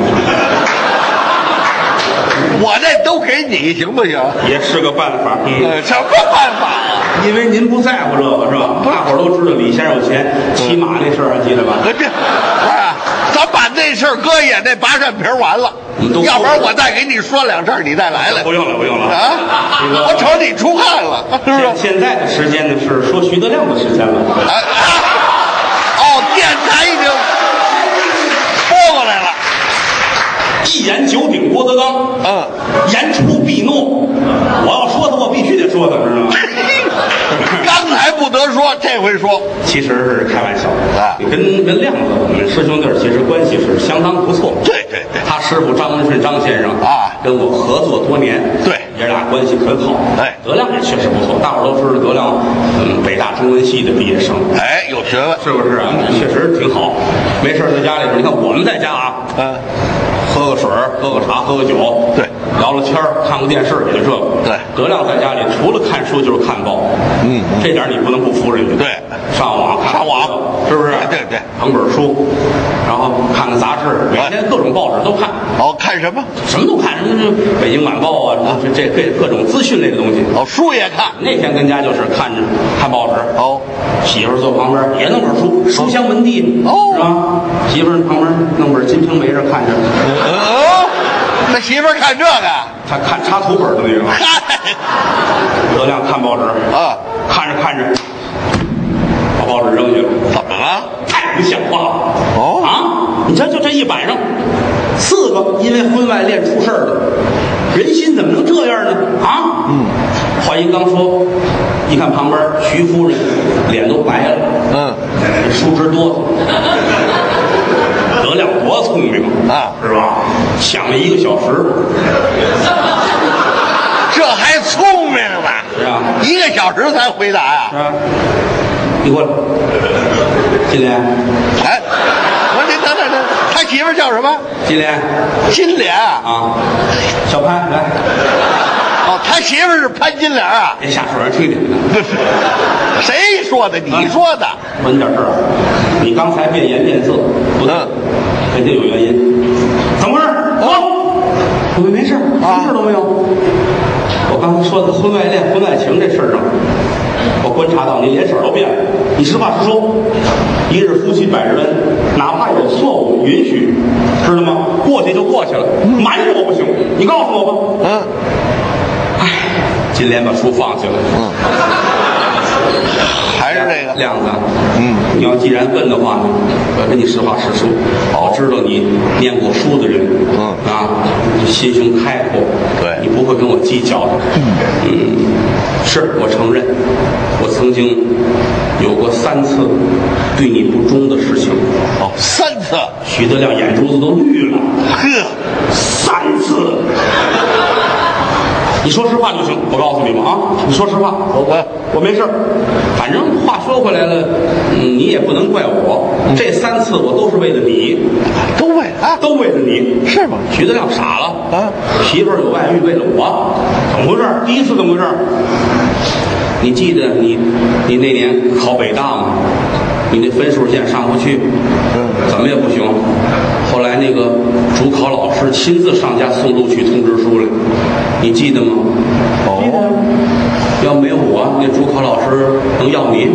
我这都给你，行不行？ 也是个办法。嗯， 呃，什么办法呀？ 因为您不在乎这个是吧？大伙儿都知道李先生有钱，骑马那事儿还记得吧？ 呃，这，啊，咱把那事儿搁眼那拔扇皮完了，要不然我再给你说两事儿，你再来来。 不用了，不用了啊！ 这个我瞅你出汗了，是不是？ 现在的时间呢是说徐德亮的时间了。 啊啊！哦，电台已经拨过来了。 一言九鼎郭德纲， 嗯， 言出必诺。我要说的，我必须得说的，知道吗？ 刚才不得说，这回说。 其实是开玩笑啊， 跟跟亮子我们师兄弟儿其实关系是相当不错。 对对对， 他师傅张文顺张先生啊， 跟我合作多年， 对， 爷俩关系很好。 哎， 德亮也确实不错，大伙儿都知道德亮，嗯，北大中文系的毕业生， 哎，有学问， 是不是啊？确实挺好。没事在家里边，你看我们在家啊， 嗯， 喝个水，喝个茶，喝个酒， 对， 聊聊天看个电视，也就这个。 对， 葛亮在家里除了看书就是看报， 嗯， 这点你不能不服人家。 对， 上网上网是不是？ 对对， 捧本书，然后看看杂志，每天各种报纸都看。 哦，看什么？ 什么都看，什么《北京晚报》啊，这这各各种资讯类的东西。 哦，书也看。 那天跟家就是看着看报纸。 哦， 媳妇儿坐旁边也弄本书，书香门第， 哦， 是吧？媳妇儿旁边弄本《金瓶梅》这看着。 哦，那媳妇儿看这个， 他看插图本的那个。 嗨， 葛亮看报纸啊， 看着看着，把报纸扔去了。 怎么了？ 太不像话了！ 哦啊，你瞧，就这一晚上，四个因为婚外恋出事儿的，人心怎么能这样呢？啊，嗯，话音刚说，一看旁边徐夫人脸都白了， 嗯， 书直哆嗦。葛亮多聪明啊， 是吧？想了一个小时， 这还聪明呢？ 是啊， 一个小时才回答呀、 是吧？你过来，金莲。 哎，我说您等等等，他媳妇儿叫什么？ 金莲金莲啊。 啊，小潘来， 哦，他媳妇儿是潘金莲啊。 别瞎说，人听见。 不是，谁说的？你说的。 问点事儿，你刚才变颜变色，不对，肯定有原因。怎么回事？说，我没没事，什么事都没有。我刚才说的婚外恋、婚外情这事儿上，我观察到你脸色都变了。你实话实说，一日夫妻百日恩，哪怕有错误，允许，知道吗？过去就过去了，瞒着我不行。你告诉我吧。 嗯。 唉，金莲把书放下了。 嗯。还是这个亮子， 嗯， 你要既然问的话呢，我跟你实话实说，我知道你念过书的人， 嗯啊，你心胸开阔， 对你不会跟我计较的，嗯，是我承认，我曾经有过三次对你不忠的事情， 哦，三次， 徐德亮眼珠子都绿了， 呵， 三次。你说实话就行，我告诉你们啊，你说实话，我我我没事，反正话说回来了，嗯，你也不能怪我，嗯、这三次我都是为了你， 都为啊， 都为了你， 是吗？ 徐德亮傻了啊， 媳妇儿有外遇为了我，怎么回事？第一次怎么回事？你记得你你那年考北大吗？你那分数线上不去， 嗯， 怎么也不行。后来那个主考老师亲自上家送录取通知书来，你记得吗？ 哦， 要没有我，那主考老师能要你？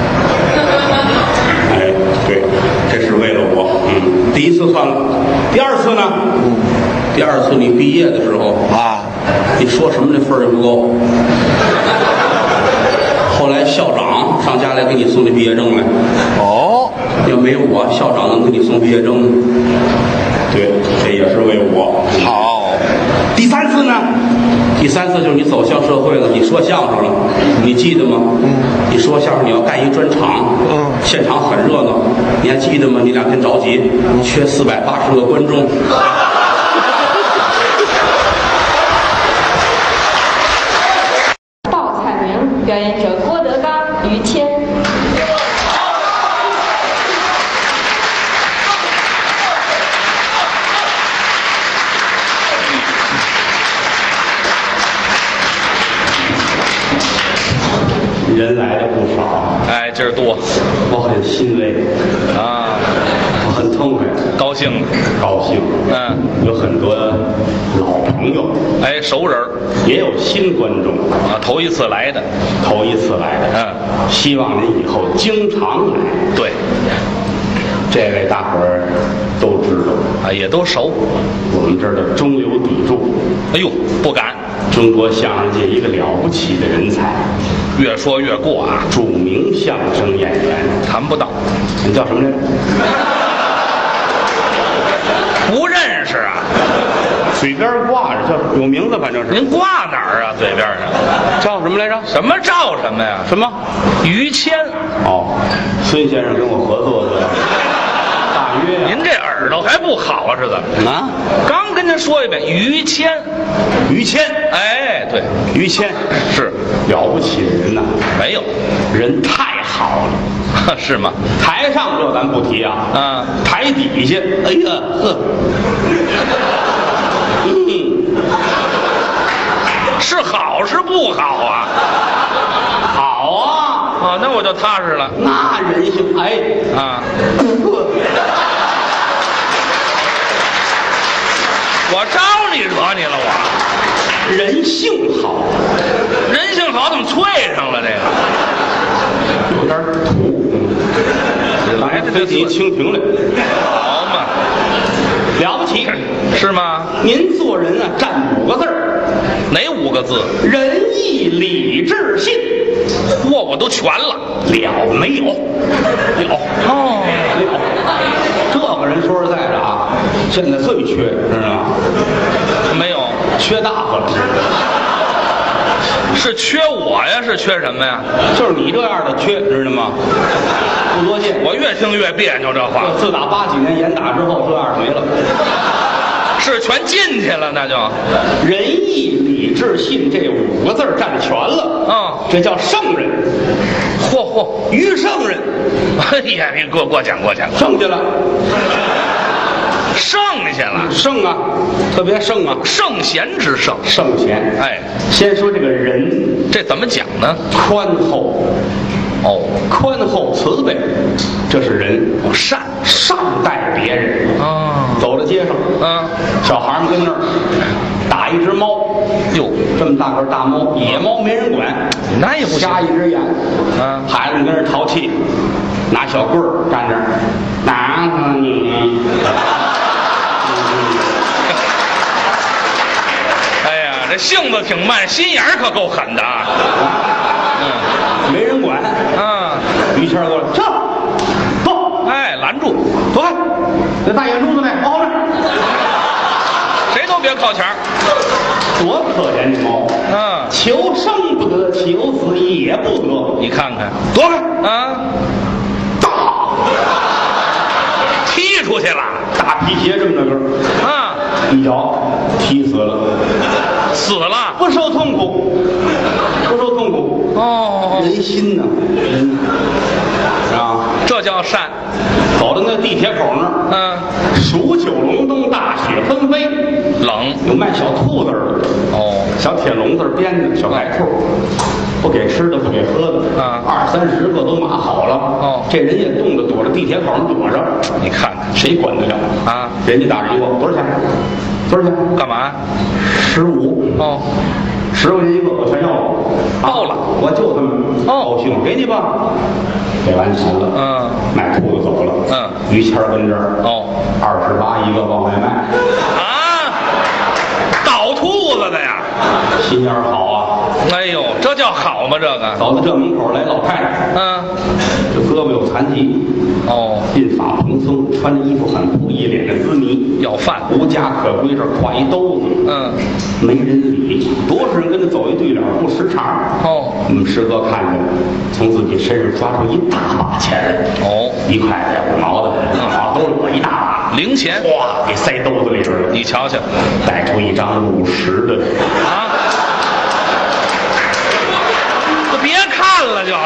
哎，对，这是为了我。嗯，第一次算了，第二次呢？嗯，第二次你毕业的时候啊， 你说什么这分儿也不够。后来校长上家来给你送那毕业证来。 哦， 要没有我，校长能给你送毕业证吗？对，这也是为我。 好， 第三次呢？第三次就是你走向社会了，你说相声了，你记得吗？嗯。你说相声你要干一专场， 嗯， 现场很热闹，你还记得吗？你两天着急，缺四百八十个观众。 报菜名，表演者郭德纲、于谦。 人来的不少， 哎，今儿多， 我很欣慰啊， 我很痛快， 高兴， 高兴。 嗯， 有很多老朋友， 哎，熟人儿也有新观众， 啊，头一次来的， 头一次来的。 嗯， 希望您以后经常来。 对， 这位大伙儿都知道， 啊，也都熟。 我们这儿的中流砥柱， 哎呦，不敢， 中国相声界一个了不起的人才， 越说越过啊， 著名相声演员， 谈不到， 你叫什么来着？ 不认识啊？ 嘴边挂着，叫有名字，反正是。 您挂哪儿啊？嘴边上叫什么来着？ 什么照什么呀？ 什么？ 于谦。 哦，孙先生跟我合作的。大约、啊。 您这耳朵还不好啊？是怎么？ 啊？ 刚跟您说一遍，于谦。 于谦。 哎，对， 于谦是了不起的人呐、啊。 没有， 人太好了。 是吗？ 台上这咱不提啊， 啊， 台底下，哎呀呵。 我招你惹你了？我人性好， 人性好，怎么脆上了这个？ 有点土。来，飞机清平了， 好嘛， 了不起， 是吗？ 您做人啊，占五个字儿， 哪五个字？ 仁义礼智信。 嚯，我都全了。 了没有？有哦， 有。这个人说实在的啊，现在最缺，知道吗？ 没有， 缺大发了。 是缺我呀？是缺什么呀？ 就是你这样的缺，知道吗？不多见。 我越听越别扭，这话。 自打八几年严打之后，这样没了。 是全进去了，那就仁义礼智信这五个字占全了。 嗯， 这叫圣人。 嚯嚯， 于圣人。 哎呀，你过过奖过奖， 剩下了。 剩下了， 圣啊，特别圣啊， 圣贤之圣， 圣贤。 哎， 先说这个人， 这怎么讲呢？ 宽厚， 哦， 宽厚慈悲，这是人。 哦，善善待别人啊。 走到街上， 嗯， 小孩们跟那儿打一只猫， 哟， 这么大个大猫，野猫没人管， 那也不行瞎一只眼。 嗯， 孩子们跟那儿淘气，拿小棍儿站这儿，拿着你。 哎呀，这性子挺慢，心眼儿可够狠的啊。 嗯，没人管。 啊， 于谦过来，上，走， 哎，拦住， 走开，那大眼珠子呢，往后面。 谁都别靠前儿。 多可怜这猫。 嗯， 求生不得，求死也不得。 你看看， 躲开。 啊， 大， 踢出去了。 大皮鞋这么大个儿， 啊， 一脚踢死了， 死了。 不受痛苦，不受痛苦。 哦， 人心呐，人啊， 这叫善。 走到那地铁口那儿， 嗯， 数九隆冬，大雪纷飞， 冷。 有卖小兔子的， 哦， 小铁笼子编的小白兔，不给吃的，不给喝的， 啊二三十个都码好了。 哦， 这人也冻得躲着地铁口上躲着， 你看看谁管得了啊？ 人家打着一问多少钱？多少钱？ 干嘛？ 十五。 哦， 十块钱一个，我全要了。 报了， 我就这么哦高兴，给你吧。给完钱了， 嗯， 卖兔子走了。 嗯， 于谦儿跟这儿， 哦， 二十八一个往外卖。 啊，倒兔子的呀。 心眼儿好啊。 哎呦，这叫好吗？这个。 走到这门口来，老太太， 嗯， 这胳膊有残疾， 哦， 鬓发蓬松，穿着衣服很破，一脸的滋泥， 要饭。 无家可归，这挎一兜子， 嗯， 没人理，多少人跟他走一对脸，不识茬。 哦， 我们师哥看见，从自己身上抓出一大把钱来， 哦， 一块的、五毛的，往兜里我一大把零钱， 哇，给塞兜子里边了。 你瞧瞧， 带出一张五十的， 啊，就别看了就。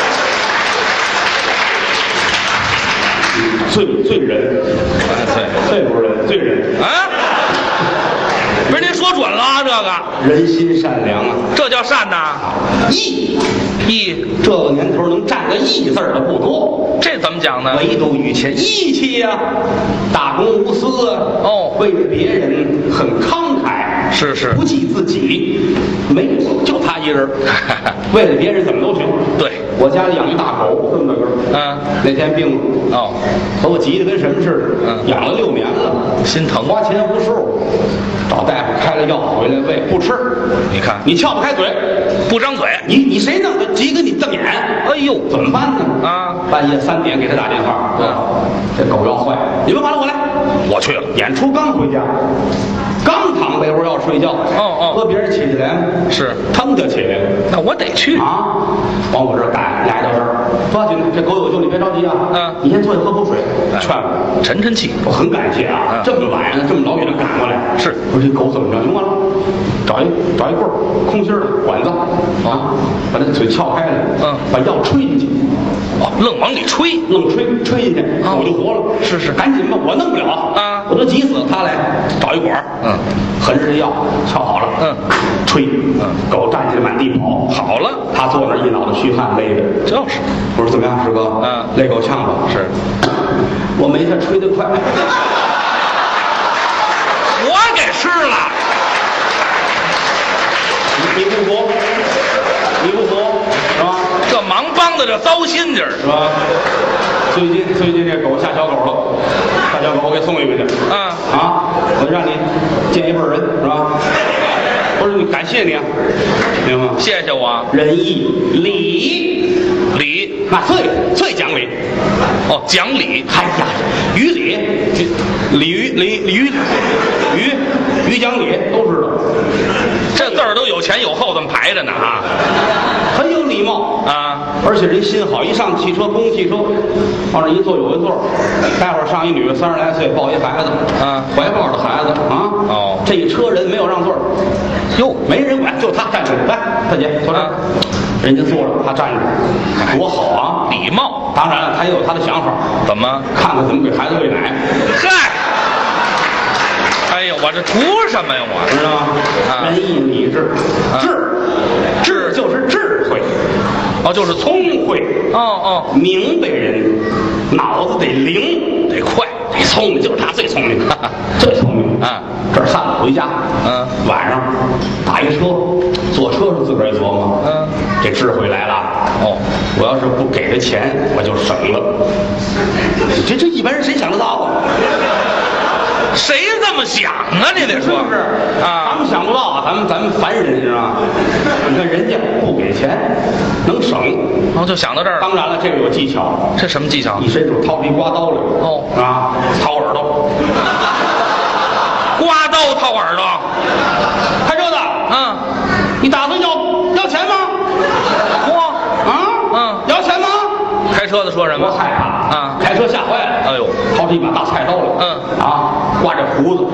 罪罪人， 哎，对， 这不是人，罪人。 啊，不是您说准了啊，这个人心善良啊， 这叫善呐。 义， 义， 这个年头能占个义字儿的不多， 这怎么讲呢？ 唯独于谦义气呀、大公无私啊， 哦为了别人很慷慨， 是是不计自己，没有就他一人，为了别人怎么都行。 对， 我家里养一大狗，这么大个儿， 嗯， 那天病了， 哦， 把我急得跟什么似的， 嗯养了六年了， 心疼。 花钱无数，找大夫开了药回来喂，不吃， 你看， 你撬不开嘴， 不张嘴。 你你谁弄的？急给你瞪眼， 哎呦， 怎么办呢？ 啊， 半夜三点给他打电话， 嗯这狗要坏了，你们完了我来， 我去了。 演出刚回家，刚躺被窝要睡觉， 哦哦和别人起起来吗？ 是， 腾就起来了。 那我得去。 啊，往我这儿赶，来到这儿，抓紧，这狗有救，你别着急啊。 嗯， 你先坐下喝口水， 哎劝我。 沉沉气。 我很感谢啊， 嗯这么晚这么老远赶过来， 是说这狗怎么着？行完了，找一找一棍儿，空心儿的管子啊，把这嘴撬开了， 嗯把药吹进去， 哦，愣往里吹。 愣吹吹进去，狗就活了。 是是赶紧吧，我弄不了啊我都急死了。他来找一管儿， 嗯， 横着这药撬好了， 嗯， 吹，嗯，狗站起来满地跑， 好了， 他坐那儿一脑袋虚汗勒的。 就是我说怎么样，师哥？ 嗯勒够呛吧？ 是， 我没他吹得快。 我给说听的这糟心劲儿是吧？最近最近这狗下小狗了，下小狗我给送一回去。 啊啊，我让你见一辈儿人是吧？不是，感谢你啊，明白吗？ 谢谢我。 仁义礼礼， 那最最讲理。 哦，讲理。 哎呀，于理，鲤鱼鲤鲤鱼鱼鱼讲理都知道。 这字儿都有前有后这么排着呢啊， 很有礼貌啊， 而且人心好。一上汽车，公共汽车，往这一坐有一座，待会儿上一女的三十来岁，抱一孩子， 啊， 怀抱的孩子啊， 哦， 这一车人没有让座，哟，没人管，就他站着，来，大姐坐这儿， 啊人家坐着，他站着，多好啊， 礼貌。 当然了，他也有他的想法， 怎么？ 看看怎么给孩子喂奶， 嗨，哎呦，我这图什么呀？我知道吗？ 啊仁义礼智， 啊智智就是智慧， 哦，就是聪聪慧， 哦哦， 明白人，脑子得灵， 得快， 得聪明，就是他最聪明，最聪明啊！ 这儿散了回家， 嗯， 晚上打一车，坐车上自个儿一琢磨， 嗯， 这智慧来了， 哦， 我要是不给他钱，我就省了。这这一般人谁想得到啊？ 谁这么想啊？你得说是不是啊？ 咱们想不到啊，咱们咱们凡人是吧？你看人家不给钱，能省。 哦，就想到这儿了。 当然了，这个有技巧， 这什么技巧一？伸手掏出一刮刀来， 哦啊，掏耳朵， 刮刀掏耳朵。 开车的， 嗯， 你打算要要钱吗？ 嚯， 啊， 嗯要钱吗？ 开车的说什么？ 多菜啊！ 啊开车吓坏了。 哎呦， 掏出一把大菜刀来。 嗯啊，挂着胡子。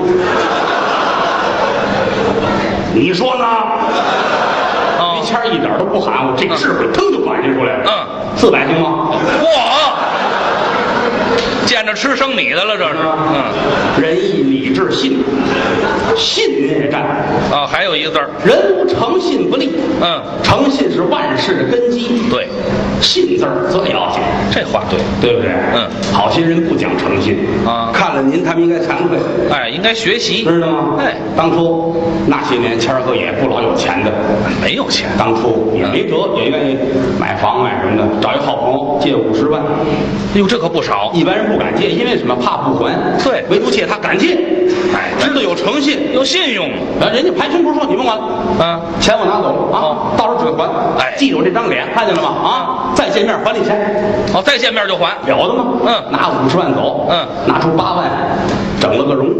你说呢？ 哦于谦儿一点都不含糊，这智慧腾就表现出来了。 嗯， 四百行吗？ 嚯，见着吃生米的了，这是。嗯， 仁义礼智信，信念战。 啊，还有一个字儿。 人无诚信不立。 嗯， 诚信是万事的根基。 对， 信字儿最要紧， 这话对。 对不对？ 嗯， 好些人不讲诚信啊看了您，他们应该惭愧， 哎，应该学习。 知道吗？ 哎， 当初那些年，谦儿哥也不老有钱的， 没有钱。 当初也没辙，也愿意买房买什么的，找一好朋友借五十万， 哟，这可不少。 一般人不敢借，因为什么？怕不还。 对唯独借他敢借， 哎知道有诚信。 有信用。 然后人家盘胸脯说：“你甭管， 嗯， 钱我拿走了啊， 哦到时候准还。 哎记住我这张脸，看见了吗？啊，再见面还你钱， 哦，再见面就还。 了得吗？ 嗯拿五十万走， 嗯， 拿出八万，整了个容。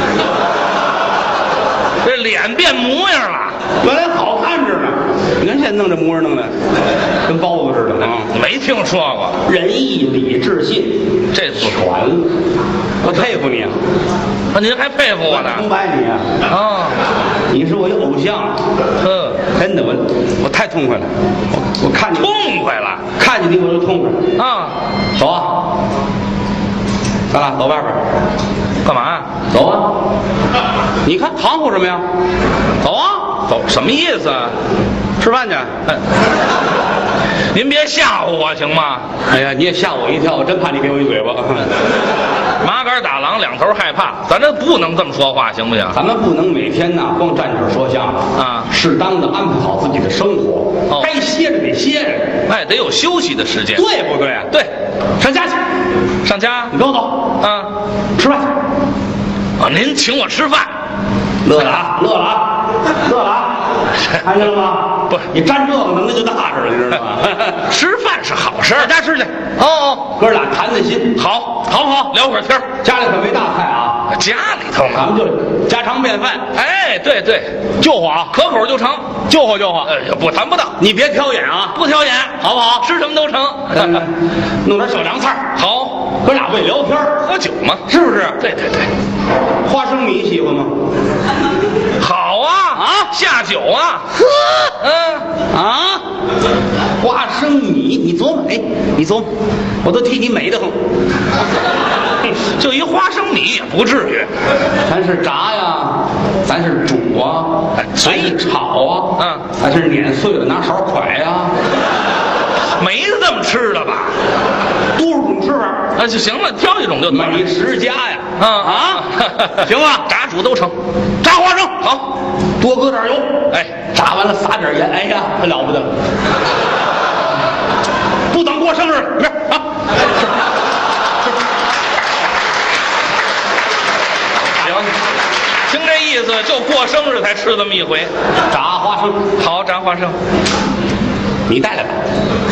这脸变模样了。 原来好看着呢，你看现在弄这模样弄的，跟包子似的啊！ 没听说过。 仁义礼智信， 这不全了，我佩服你啊！ 啊，您还佩服我呢？ 崇拜你啊！ 啊， 你是我一偶像， 嗯， 真的，我我太痛快了，我我看见痛快了看见你我就痛快。 啊！ 走啊，咱俩走外边， 干嘛？ 走啊！你看含糊什么呀？走啊， 走，什么意思啊？ 吃饭去。 哎您别吓唬我行吗？ 哎呀，你也吓我一跳，我真怕你给我一嘴巴。 麻杆打狼，两头害怕，咱这不能这么说话，行不行？ 咱们不能每天呐光站这儿说相声啊适当的安排好自己的生活， 哦该歇着得歇着， 哎，得有休息的时间。 对不对啊？ 对， 上家去， 上家你跟我走， 啊吃饭去。 啊，您请我吃饭， 乐了啊，乐了啊，乐了啊，看见了吗？ 不你沾这个能耐就大着了，你知道吗？ 吃饭是好事儿。 上家吃去， 哦哦， 哥俩谈谈心， 好，好不好？聊会儿天儿。 家里可没大菜啊， 家里头嘛， 咱们就家常便饭， 哎，对对， 就火啊， 可口就成， 就火就火。 哎呀，不谈不到， 你别挑眼啊， 不挑眼， 好不好？ 吃什么都成。 嗯弄点小凉菜儿， 好， 哥俩为聊天儿喝酒嘛， 是不是？ 对对对， 花生米喜欢吗？ 好啊啊，下酒啊， 呵， 嗯， 啊，花生米，你琢磨，哎，你琢磨，我都替你美得很。 就一花生米也不至于。 咱是炸呀，咱是煮啊， 哎咱是炒啊， 嗯， 咱是碾碎了拿勺㧟呀， 没这么吃的吧？ 多少种吃法， 啊，就行了，挑一种就得了。 美食家呀， 啊啊，行吧， 炸煮都成。 炸花生好， 多搁点油， 哎， 炸完了撒点盐，哎呀，可了不得了。不不等过生日，不是啊。 行，听这意思，就过生日才吃这么一回。 炸花生， 好，炸花生， 你带来吧。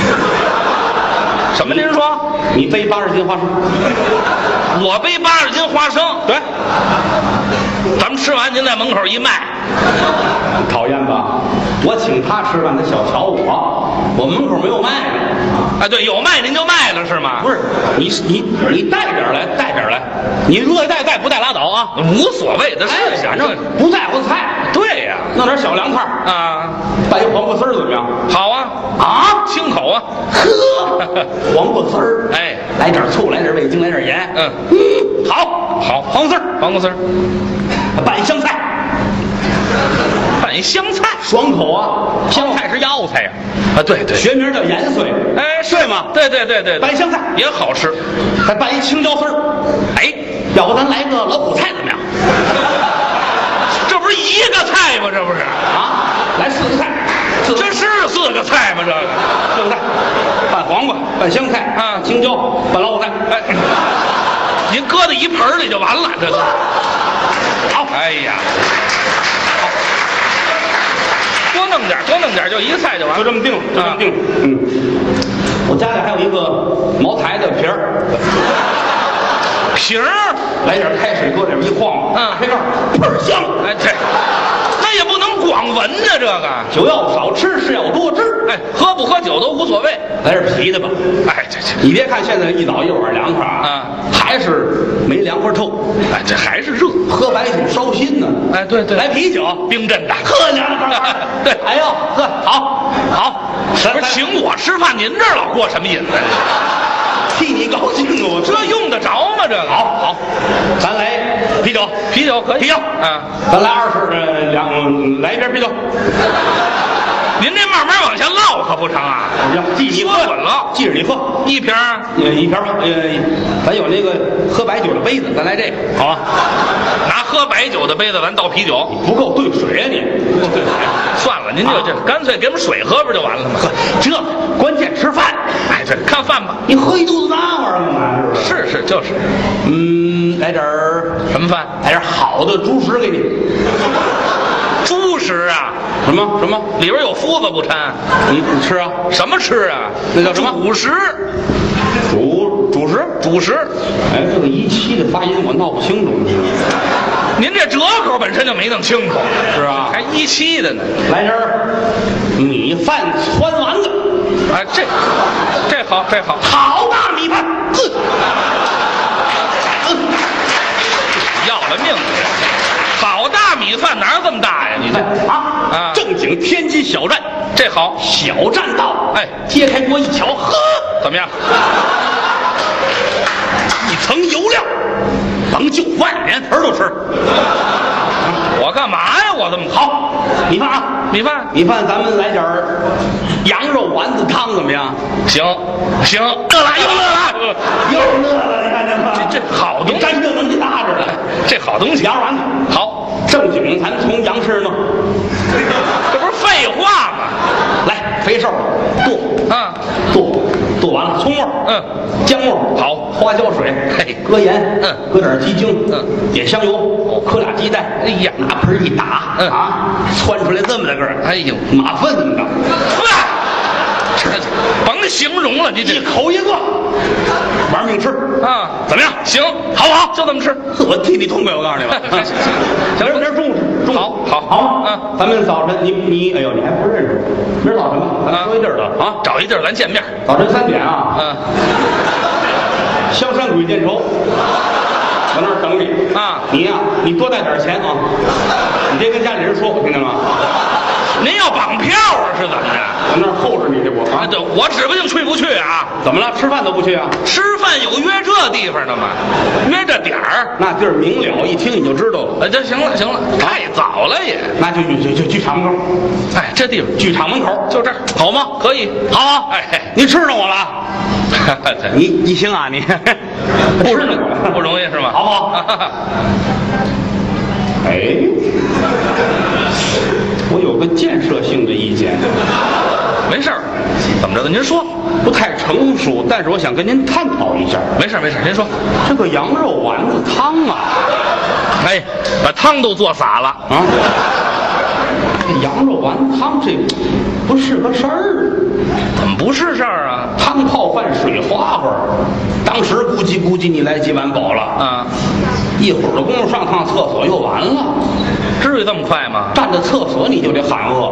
什么？您说？ 你背八十斤花生， 我背八十斤花生， 对， 咱们吃完您在门口一卖， 讨厌吧？我请他吃饭，他小瞧我，我门口没有卖的。 啊，对，有卖您就卖了是吗？ 不是，你你你带点来，带点来，你乐意带带，不带拉倒啊， 无所谓的事情， 反正不在乎菜。 对呀， 弄点小凉菜啊， 拌一黄瓜丝儿怎么样？ 好啊啊， 清口啊， 呵，黄瓜丝儿， 哎， 来点醋，来点味精，来点盐， 嗯嗯，好， 好， 黄瓜丝儿， 黄瓜丝儿， 拌一香菜， 拌一香菜， 爽口啊！香菜是药材呀， 啊，对对， 学名叫盐碎， 哎， 对吗？ 对对对对， 拌香菜也好吃， 还拌一青椒丝儿， 哎， 要不咱来个老苦菜怎么样？ 这不是一个菜吗？这不是啊，来四个菜，四个这是四个菜吗？这个四个菜，拌黄瓜，拌香菜啊青椒，拌老苦菜， 哎，您搁在一盆里就完了，这都好， 哎呀，好，多弄点，多弄点，就一个菜就完了， 就这么定了，就这么定了。嗯，我家里还有一个茅台的瓶儿， 瓶儿， 来点开水，搁里边一晃， 嗯开盖儿，倍儿香。 哎，这那也不能光闻呢，这个， 酒要少吃，事要多知。 哎，喝不喝酒都无所谓， 来点啤的吧。 哎，这这， 你别看现在一早一晚凉快啊， 啊还是没凉快透。 哎，这还是热， 喝白酒烧心呢。 哎，对对， 来啤酒， 冰镇的， 喝凉快儿。 对哎呦，呵，好，好，咱不是请我吃饭，您这儿老过什么瘾呢？ 替你高兴啊！我这用得着吗？这个好好，咱来啤酒， 啤酒可以， 啤酒啊， 咱来二十呃两，来一瓶啤酒。 您这慢慢往下唠可不成啊？ 行，记你说喝准了， 记着你喝。 一瓶儿呃，一瓶吧，呃，咱有那个喝白酒的杯子，咱来这个，好吧？ 拿喝白酒的杯子，咱倒啤酒， 不够兑水啊你，不够兑水。 算了，您就这干脆给我们水喝不就完了吗？ 呵，这关键吃饭， 哎，这看饭吧， 你喝一肚子那玩意儿干嘛？是不是？ 是是就是， 嗯，来点儿什么饭？ 来点好的猪食给你。 猪食啊， 什么什么？ 里边有麸子不掺？ 你你吃啊？ 什么吃啊？ 那叫什么主食， 主主食？ 主食。 哎，这个一期的发音我闹不清楚。 您这折口本身就没弄清楚， 是啊还一期的呢。 来点儿米饭汆丸子， 哎，这这好，这好， 好大米饭，嗯，嗯， 要了命了！好大米饭哪有这么大呀？你这啊啊正经天津小站， 这好， 小站到， 哎揭开锅一瞧，呵， 怎么样？ 一层油料，甭就饭，连盆儿都吃。 我干嘛呀？我这么好，米饭啊， 米饭米饭，咱们来点儿羊肉丸子汤怎么样？ 行行， 乐了又乐了，又乐了，你看见吗？ 这这好东西沾这能给大着了。 这好东西， 羊肉丸子好， 正经，咱从羊身上弄。 这不是废话吗？ 来，肥瘦剁啊， 剁剁完了，葱末， 嗯， 姜末， 好花椒水， 嘿搁盐， 嗯， 搁点鸡精， 嗯， 点香油，磕俩鸡蛋， 哎呀拿盆一打， 嗯啊，窜出来这么大个儿， 哎呦， 马粪的， 呵，这这甭形容了，你一这口一个，玩命吃啊， 怎么样？ 行， 好不好？ 就这么吃。 我替你痛快，我告诉你吧。 行行行行，明儿中午中午好好好吗？ 嗯， 咱们早晨你你哎呦，你还不认识？明儿早晨吧，咱们说一地儿的啊。 找一地儿咱见面。 早晨三点啊， 嗯， 香山鬼见愁，我那儿等你啊你呀、你多带点钱啊，你别跟家里人说，听见吗？ 您要绑票啊？是怎么着？ 我那儿候着你去，我啊， 啊， 这我指不定去不去啊？ 怎么了？吃饭都不去啊？ 吃饭有约这地方的吗？约这点儿？ 那地儿明了，一听你就知道了。 呃，这行了行了，太早了也。 那就就就就剧场门口， 哎，这地方剧场门口就这儿， 好吗？ 可以。 好啊， 哎， 你吃上我了啊。 你你你行啊你， 不容易不容易是吗？ 好不好？哎，我有个建设性的意见， 没事儿，怎么着的？您说。 不太成熟，但是我想跟您探讨一下。 没事没事，您说。 这个羊肉丸子汤啊， 哎，把汤都做洒了啊！这羊肉丸子汤这不是个事儿， 怎么不是事儿啊？ 汤泡饭水花花，当时估计估计你来几碗饱了啊！ 一会儿的功夫上趟厕所又完了， 至于这么快吗？ 站在厕所你就得喊饿，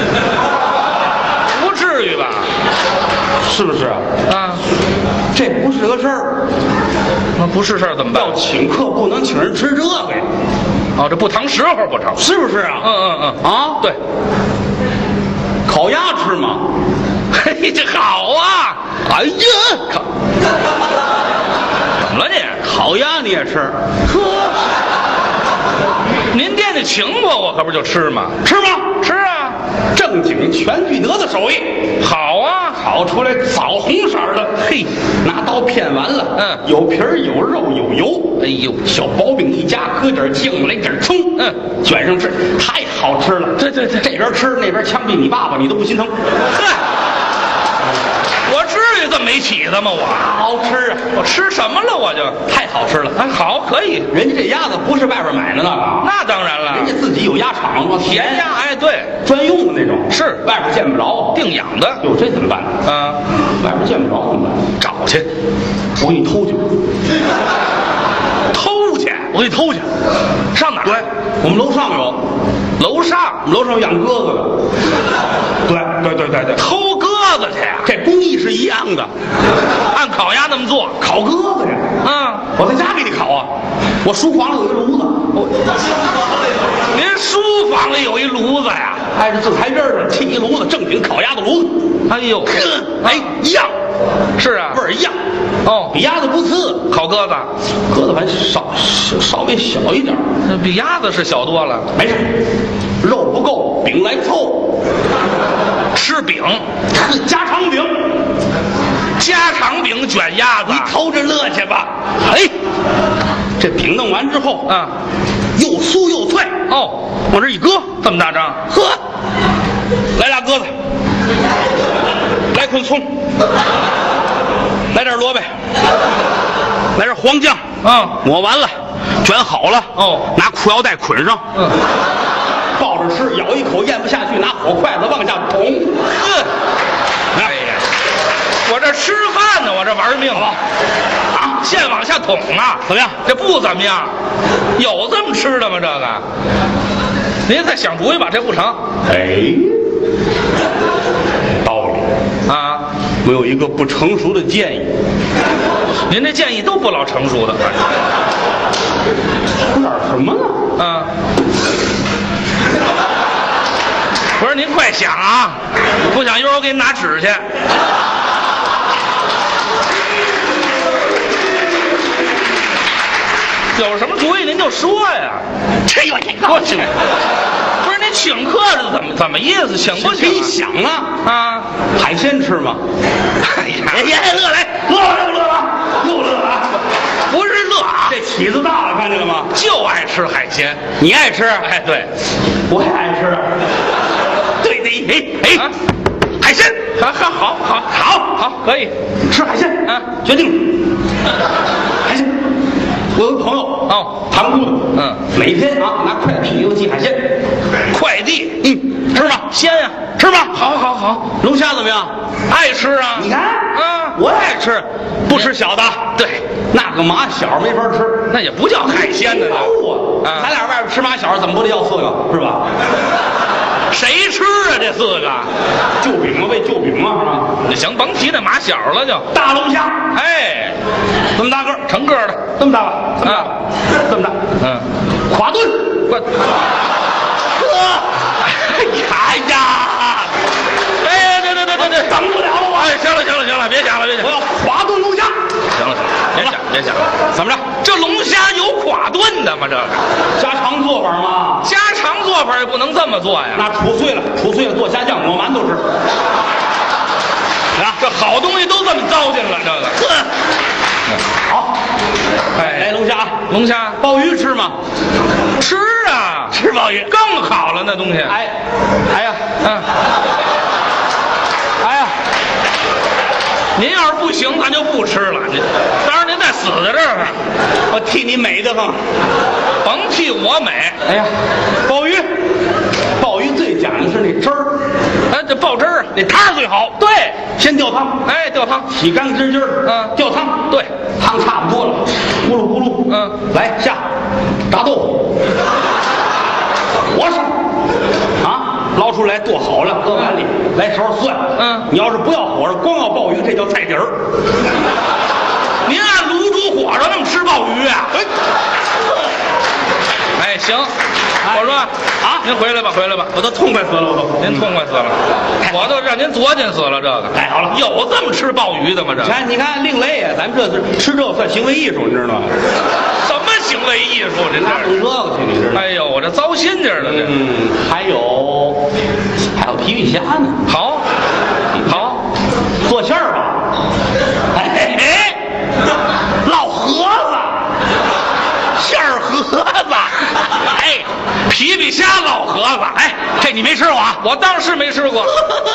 不至于吧？ 是不是啊？ 啊， 这不是个事儿。 那不是事儿怎么办？ 要请客不能请人吃这个呀。 哦，这不堂时候不成， 是不是啊？ 嗯嗯嗯啊， 对。 烤鸭吃吗？ 嘿，这好啊！ 哎呀，烤怎么了你？ 烤鸭你也吃？ 呵，您店里请我，我可不就吃吗？ 吃吗？ 吃啊！ 正经全聚德的手艺。 好啊， 烤出来枣红色的，嘿，拿刀片完了， 嗯， 有皮儿有肉有油， 哎呦， 小薄饼一夹，搁点酱来点葱， 嗯， 卷上吃，太好吃了。 对对对， 这边吃那边枪毙你爸爸，你都不心疼。 呵，我至于这么没起子吗？我好吃啊！ 我吃什么了？我就太好吃了。 哎，好，可以。 人家这鸭子不是外边买的那个啊， 那当然了， 人家自己有鸭场， 甜鸭，哎，对， 专用的那种， 是外边见不着， 定养的。 哟，这怎么办？ 啊， 外边见不着怎么办？ 找去， 我给你偷去。 偷去，我给你偷去。上哪儿？ 对，我们楼上有。 楼上， 我们楼上有养鸽子的。对对对对对， 偷鸽子去呀？ 这工艺是一样的， 按烤鸭那么做， 烤鸽子呀。 嗯， 我在家给你烤啊。我书房里有一炉子。我， 您书房里有一炉子呀？ 挨着自台边上砌一炉子，正经烤鸭的炉子。 哎呦， 哎，一样， 是啊， 味儿一样。 哦， 比鸭子不次， 烤鸽子， 鸽子还稍稍微小一点， 比鸭子是小多了。 没事，肉不够，饼来凑。 吃饼， 家常饼， 家常饼卷鸭子， 你偷着乐去吧。哎，这饼弄完之后啊， 又酥又脆。 哦， 往这一搁， 这么大张， 呵，来俩鸽子，来捆葱，来点萝卜，来点黄酱， 嗯， 抹完了，卷好了， 哦， 拿裤腰带捆上， 嗯， 抱着吃，咬一口咽不下去，拿火筷子往下捅， 呵，哎呀，我这吃饭呢，我这玩命了，啊，现往下捅啊， 怎么样？ 这不怎么样，有这么吃的吗？这个，您再想主意吧，这不成。 哎，道理啊， 我有一个不成熟的建议。 您这建议都不老成熟的， 说点什么呢？ 啊，不是您快想啊，不想一会儿我给你拿纸去。有什么主意您就说呀。 这有这个， 我请，不是您请客是怎么怎么意思？请不请？ 你想啊啊， 海鲜吃吗？ 哎呀， 哎呀，乐来，乐了，乐了，又乐了。 不是乐啊， 这起子大了，看见了吗？ 就爱吃海鲜。 你爱吃？ 哎，对， 我也爱吃。对对，哎哎，海鲜， 好好好好好好，可以吃海鲜啊， 决定了。海鲜。我有个朋友哦， 塘沽的， 嗯， 每天啊拿快递给我寄海鲜， 快递， 嗯，吃吗？ 鲜呀， 吃吗？ 好好好， 龙虾怎么样？ 爱吃啊！ 你看啊， 我爱吃，不吃小的， 对， 那个马小没法吃， 那也不叫海鲜的呢。 啊，咱俩外边吃马小，怎么不得要四个是吧？ 谁吃啊？这四个旧饼嘛，喂旧饼嘛，是吧？ 那行，甭提那马小了，就大龙虾， 哎， 这么大个儿， 成个的， 这么大吧？这么大啊， 这么大， 嗯， 垮炖， 不， 呵，哎呀， 哎，对对对对对， 等不了了我。 哎，行了行了行了，别想了别想了， 我要垮炖龙虾。 行了行了，别想别想了， 怎么着？ 这龙虾有垮炖的吗？这个家常做法嘛， 家常做法也不能这么做呀。 那杵碎了，杵碎了做虾酱，抹馒头吃。 啊，这好东西都这么糟践了，这个。 呵，好， 哎， 来龙虾， 龙虾鲍鱼吃吗？ 吃啊， 吃鲍鱼。 更好了那东西。 哎，哎呀， 嗯， 您要是不行，咱就不吃了。您，当然您再死在这儿， 我替你美的慌。 甭替我美。 哎呀，鲍鱼，鲍鱼最讲究是那汁儿， 哎，这爆汁儿， 那汤儿最好。 对， 先吊汤， 哎，吊汤， 洗干净净儿， 嗯吊汤， 对， 汤差不多了，咕噜咕噜， 嗯， 来下，炸豆腐，我上，啊，捞出来剁好了，搁碗里，来勺蒜， 嗯， 你要是不要火烧，光要鲍鱼，这叫菜底儿。 您按卤煮火烧那么吃鲍鱼啊？ 哎， 哎，行，我说啊，您回来吧，回来吧， 我都痛快死了，我都， 您痛快死了，我都让您作践死了。这个太好了， 有这么吃鲍鱼的吗？这你看，你看，另类啊，咱们这是吃这个算行为艺术，你知道吗？ 什么行为艺术？您哪懂这这个去？你知道？ 哎呦，我这糟心劲儿了，这嗯，还有还有皮皮虾呢， 好，好， 做馅儿吧。哎嘿嘿，烙盒子，馅儿盒子， 哎，皮皮虾烙盒子， 哎，这你没吃过啊？ 我当时没吃过。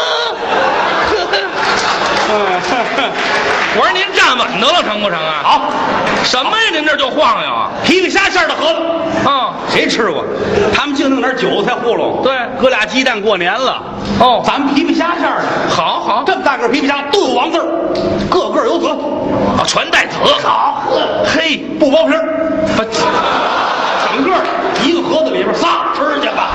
我说您站稳当了成不成啊？ 好， 什么呀？您这就晃悠啊？ 皮皮虾馅儿的盒子， 啊， 谁吃过？他们净弄点韭菜糊弄， 对搁俩鸡蛋过年了。 哦， 咱们皮皮虾馅儿的， 好好， 这么大个皮皮虾都有王字儿，个个有籽， 啊，全带籽。 好，嘿，不剥皮儿，整个一个盒子里边仨，吃去吧。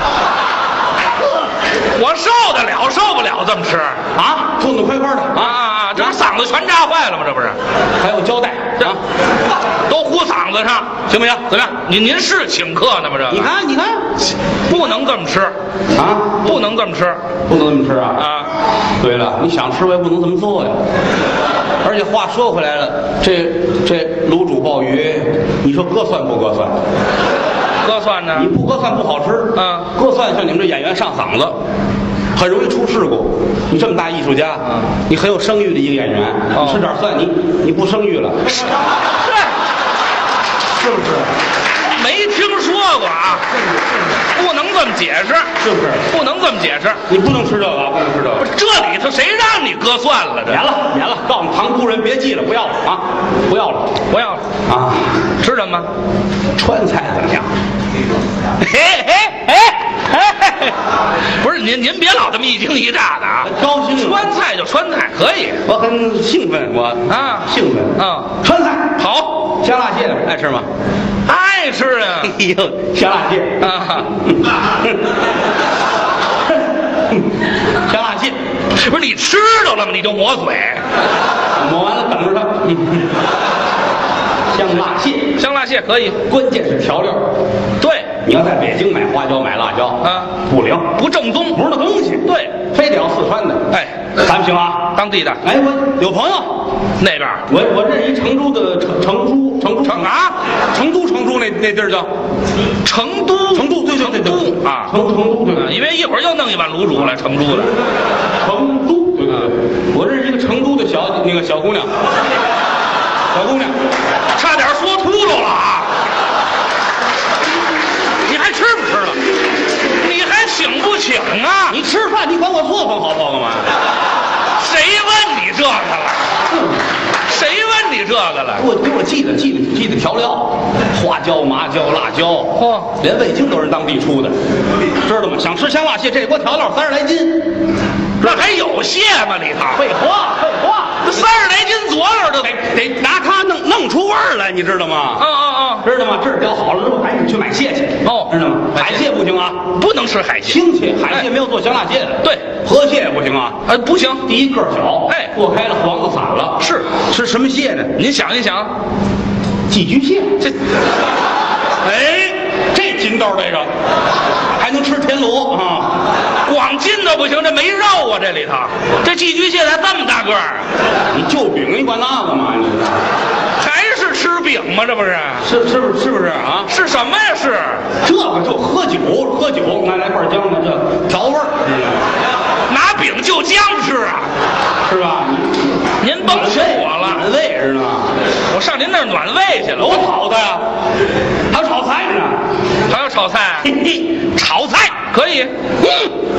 我受得了，受不了这么吃啊，痛痛快快的啊啊啊！这不嗓子全扎坏了吗？这不是， 还有胶带这啊， 都糊嗓子上， 行不行？ 怎么样？您您是请客呢吗？这个你看，你看， 不能这么吃， 啊， 不能这么吃不能这么吃啊！ 啊！ 对了，你想吃我也不能这么做呀。而且话说回来了，这这卤煮鲍鱼，你说搁蒜不搁蒜？ 搁蒜呢你？不搁蒜不好吃。 嗯， 搁蒜像你们这演员上嗓子，很容易出事故。你这么大艺术家， 嗯， 你很有声誉的一个演员， 哦你吃点蒜，你你不声誉了，是不是？ 没听说过啊，不能这么解释， 是不是？ 不能这么解释。 你不能吃这个啊，不能吃这个。 不是这里头谁让你搁蒜了？这免了，免了，告诉堂姑人别记了，不要了啊，不要了不要了， 啊！ 吃什么？ 川菜怎么样？ 嘿嘿嘿嘿，不是您您别老这么一惊一乍的啊！ 高兴了川菜就川菜，可以我很兴奋，我啊兴奋啊！ 川菜好， 香辣蟹爱吃吗？ 爱吃啊哎呦，香辣蟹啊！ 香辣蟹， 不是你吃着了吗？你就抹嘴。 抹完了等着它。香辣蟹， 香辣蟹可以， 关键是调料。 对， 你要在北京买花椒买辣椒啊， 不灵， 不正宗， 不是那东西。 对， 非得要四川的。 哎， 咱们行啊。 当地的哎，我有朋友， 那边我我认识一成都的成成都成都成啊， 成都成都那那地儿叫成都， 成都，对对对对成都啊， 成都成都对啊，因为一会儿又弄一碗卤煮来，成都的， 成都对对对，我认识一个成都的小那个小姑娘，小姑娘， 差点说秃噜了啊！你还吃不吃了？你还请不请啊？ 你吃饭你管我做饭好不好干嘛？ 谁问你这个了？谁问你这个了？ 给我给我记得记得记得调料，花椒、麻椒、辣椒， 嚯， 连味精都是当地出的，知道吗？想吃香辣蟹，这锅调料三十来斤， 那还有蟹吗？里头废话废话， 这三十来斤佐料都得得拿它弄弄出味儿来，你知道吗？ 啊啊啊！ 知道吗？这儿调好了之后，赶紧去买蟹去。 哦知道吗？ 买蟹海蟹不行啊， 不能吃海鲜， 青蟹，海蟹没有做香辣蟹的。 对， 河蟹也不行啊， 呃，不行。 第一个儿小， 哎剁开了黄子散了。 是吃什么蟹呢？ 您想一想， 寄居蟹。 这哎，这筋道这个，还能吃田螺啊？ 光筋都不行，这没肉啊，这里头这寄居蟹才这么大个儿， 你就饼你管那干嘛？你还是吃饼吗？这不是？ 是是不是是不是啊？ 是什么呀？是这个就喝酒，喝酒来来块姜的，这调味儿， 拿饼就姜吃啊？ 是吧？ 您甭说我了， 暖胃知道吗？ 我上您那儿暖胃去了。 我我炒的呀，还有炒菜呢。 还有炒菜， 嘿嘿， 炒菜可以。嗯，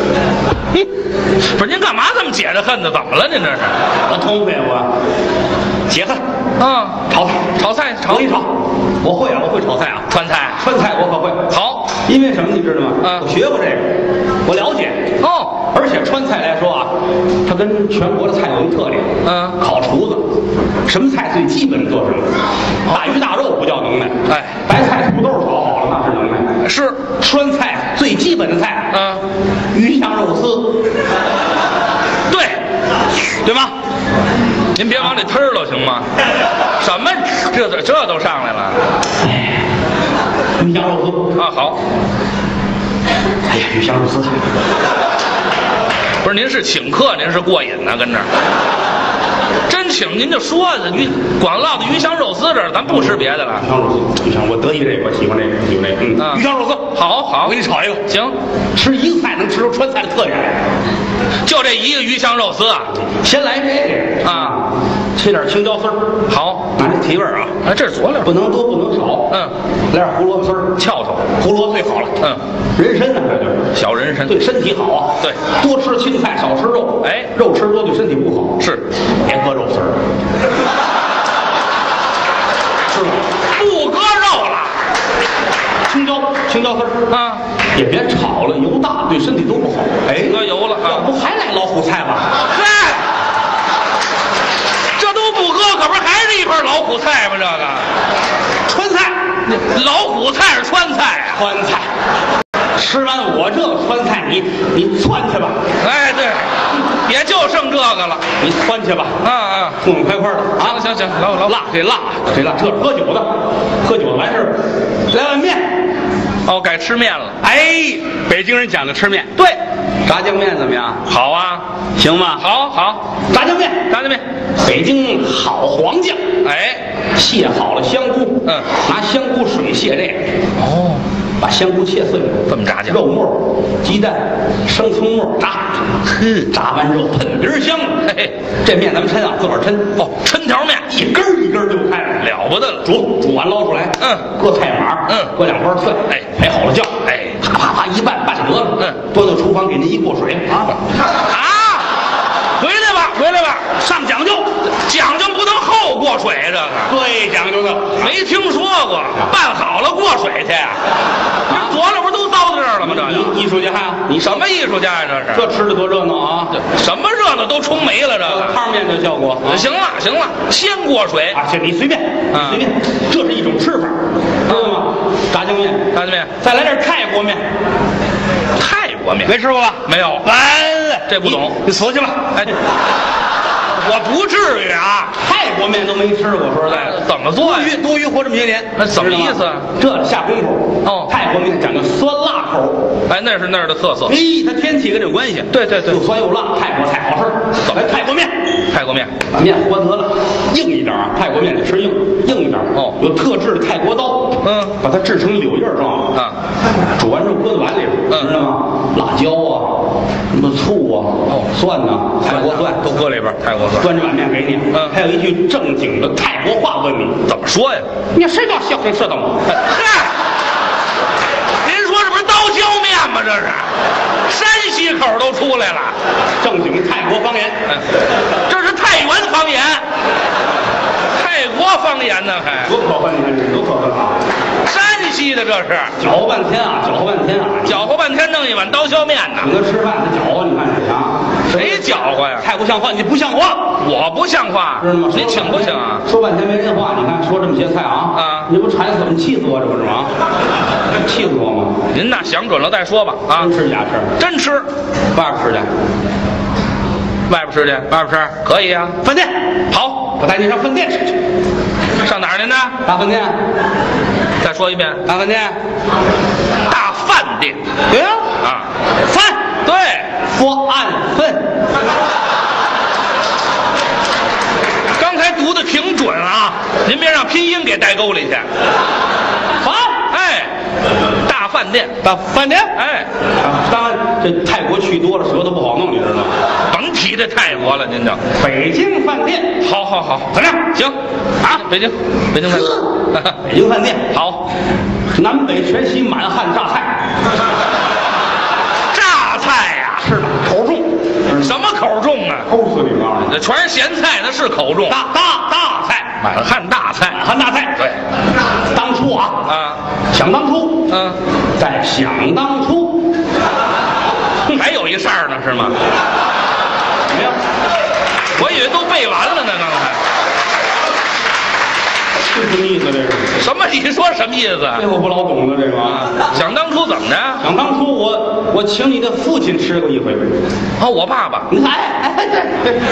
不是您干嘛这么解着恨呢？怎么了？您这是？ 我通会我解恨。 嗯， 炒菜， 炒菜，炒我给你炒，我会啊，我会炒菜啊， 川菜， 川菜我可会。 好， 因为什么你知道吗？ 嗯我学过这个，我了解。 哦， 而且川菜来说啊，它跟全国的菜有一特点。 嗯烤厨子，什么菜最基本的做什么？大鱼大肉不叫能耐， 哎， 白菜土豆炒好了那是能耐。 是川菜最基本的菜， 嗯， 鱼香肉丝， 对， 对吗？ 您别往里忒了行吗？什么这这这都上来了鱼香肉丝啊？好， 哎呀，鱼香肉丝， 不是您是请客，您是过瘾呢，跟这儿。真请您就说鱼光烙的鱼香肉丝这儿，咱不吃别的了。 鱼香肉丝，鱼香，我得意这个，我喜欢这个，喜欢这个。嗯， 嗯鱼香肉丝， 好好， 我给你炒一个。 行， 吃一个菜能吃出川菜的特点来。 就这一个鱼香肉丝啊先来这个啊， 切点青椒丝儿， 好， 拿这提味儿啊， 哎，这是佐料， 不能多不能少。 嗯， 来点胡萝卜丝儿， 翘头， 胡萝卜最好了。 嗯， 人参呢，这就是小人参， 对身体好啊。 对， 多吃青菜，少吃肉。 哎肉吃多对身体不好。 是， 别搁肉丝儿，是吧？ 不搁肉了青椒青椒丝儿啊， 也别炒了，油大对身体都不好。哎， 搁油了啊， 要不还来老虎菜吗？ 嗨，这都不搁，可不是还是一盘老虎菜吗？这个川菜， 老虎菜是川菜啊。 川菜。吃完我这个川菜，你你窜去吧， 哎，对，也就剩这个了。 你窜去吧， 啊啊， 痛痛快快的啊！ 行行行，老老辣这辣这辣，这喝酒的，喝酒的完事儿，来碗面。 哦，该吃面了。 哎，北京人讲究吃面， 对， 炸酱面怎么样？ 好啊， 行吗？ 好好， 炸酱面， 炸酱面。 北京好黄酱， 哎， 卸好了香菇， 嗯， 拿香菇水卸这个， 哦， 把香菇切碎了， 这么炸酱， 肉末、鸡蛋、生葱末炸， 哼， 炸完之后喷鼻儿香， 嘿嘿， 这面咱们抻啊，自个儿抻， 哦，抻条面， 一根儿一根儿就开了， 了不得了。 煮煮完捞出来， 嗯， 搁菜码， 嗯， 搁两瓣蒜， 哎， 配好了酱， 哎， 啪啪啪一拌拌得了， 嗯， 端到厨房给您一过水啊啊，回来吧，回来吧， 上讲究， 讲究不能后过水，这个最讲究的， 没听说过，拌好了过水去呀？这佐料不都糟到这儿了吗？这就你艺术家呀， 你什么艺术家呀？这是这吃的多热闹啊！ 什么热闹都冲没了，这个。 汤面的效果啊， 行了行了，先过水， 啊，这你随便，你随便，这是一种吃法，知道吗？炸酱面， 炸酱面， 再来点泰国面， 泰国面没吃过吧？ 没有？ 完了， 这不懂， 你出去吧。 哎，我不至于啊， 泰国面都没吃过，说实在的， 怎么做呀？ 多余多余活这么些年， 那怎么意思？ 这下功夫哦泰国面讲究酸辣口， 哎，那是那儿的特色。 哎，它天气跟这有关系。 对对对又酸又辣，泰国菜好吃。来泰国面， 泰国面， 把面和得了，硬一点啊，泰国面得吃硬，硬一点。 哦有特制的泰国刀， 嗯， 把它制成柳叶状啊， 煮完之后搁在碗里边， 嗯知道吗？辣椒啊，什么醋啊， 哦蒜呐，泰国蒜都搁里边，泰国蒜。 端着碗面给你。 嗯还有一句正经的泰国话问你， 怎么说呀？ 你谁叫小黑色的吗？ 嗨，您说这不是刀削面吗？这是山西口都出来了。 正经泰国方言， 哎，这是太原方言，泰国方言呢还多可恨！你看这多可恨啊！ 山西的这是， 搅和半天啊，搅和半天啊， 搅和半天弄一碗刀削面呢。 请他吃饭，他搅和，你看这啊， 谁搅和呀？ 太不像话，你不像话， 我不像话， 知道吗？ 您请不请啊？ 说半天没人话，你看说这么些菜啊， 啊你不馋死我，气死我，这不是吗？气死我吗？ 您呐想准了再说吧啊！ 真吃假吃， 真吃， 外边吃去， 外边吃去，外边吃可以呀。 饭店， 好， 我带你上饭店吃去， 上哪儿您呢？ 大饭店， 再说一遍， 大饭店， 大饭店对呀， 啊。 饭对， 说按份， 刚才读的挺准啊，您别让拼音给带沟里去。 饭， 哎，大饭店， 大饭店， 哎， 当然这泰国去多了，舌头不好弄，你知道吗？ 甭提这泰国了，您就北京饭店， 好好好， 怎么样？ 行啊，北京，北京饭店， 北京饭店好， 南北全席满汉榨菜， 榨菜呀、 是吧？ 这全是咸菜，那是口重。 大大大菜， 满汉大菜， 满汉大菜。 对， 当初啊啊， 想当初， 嗯， 在想当初， 还有一事儿呢，是吗？ 没有， 我以为都背完了呢，刚才。 是什么意思？这是什么？你说什么意思？ 这我不老懂了，这个啊。 想当初怎么着？ 想当初我我请你的父亲吃过一回。 哦，我爸爸。 你看，哎哎对对。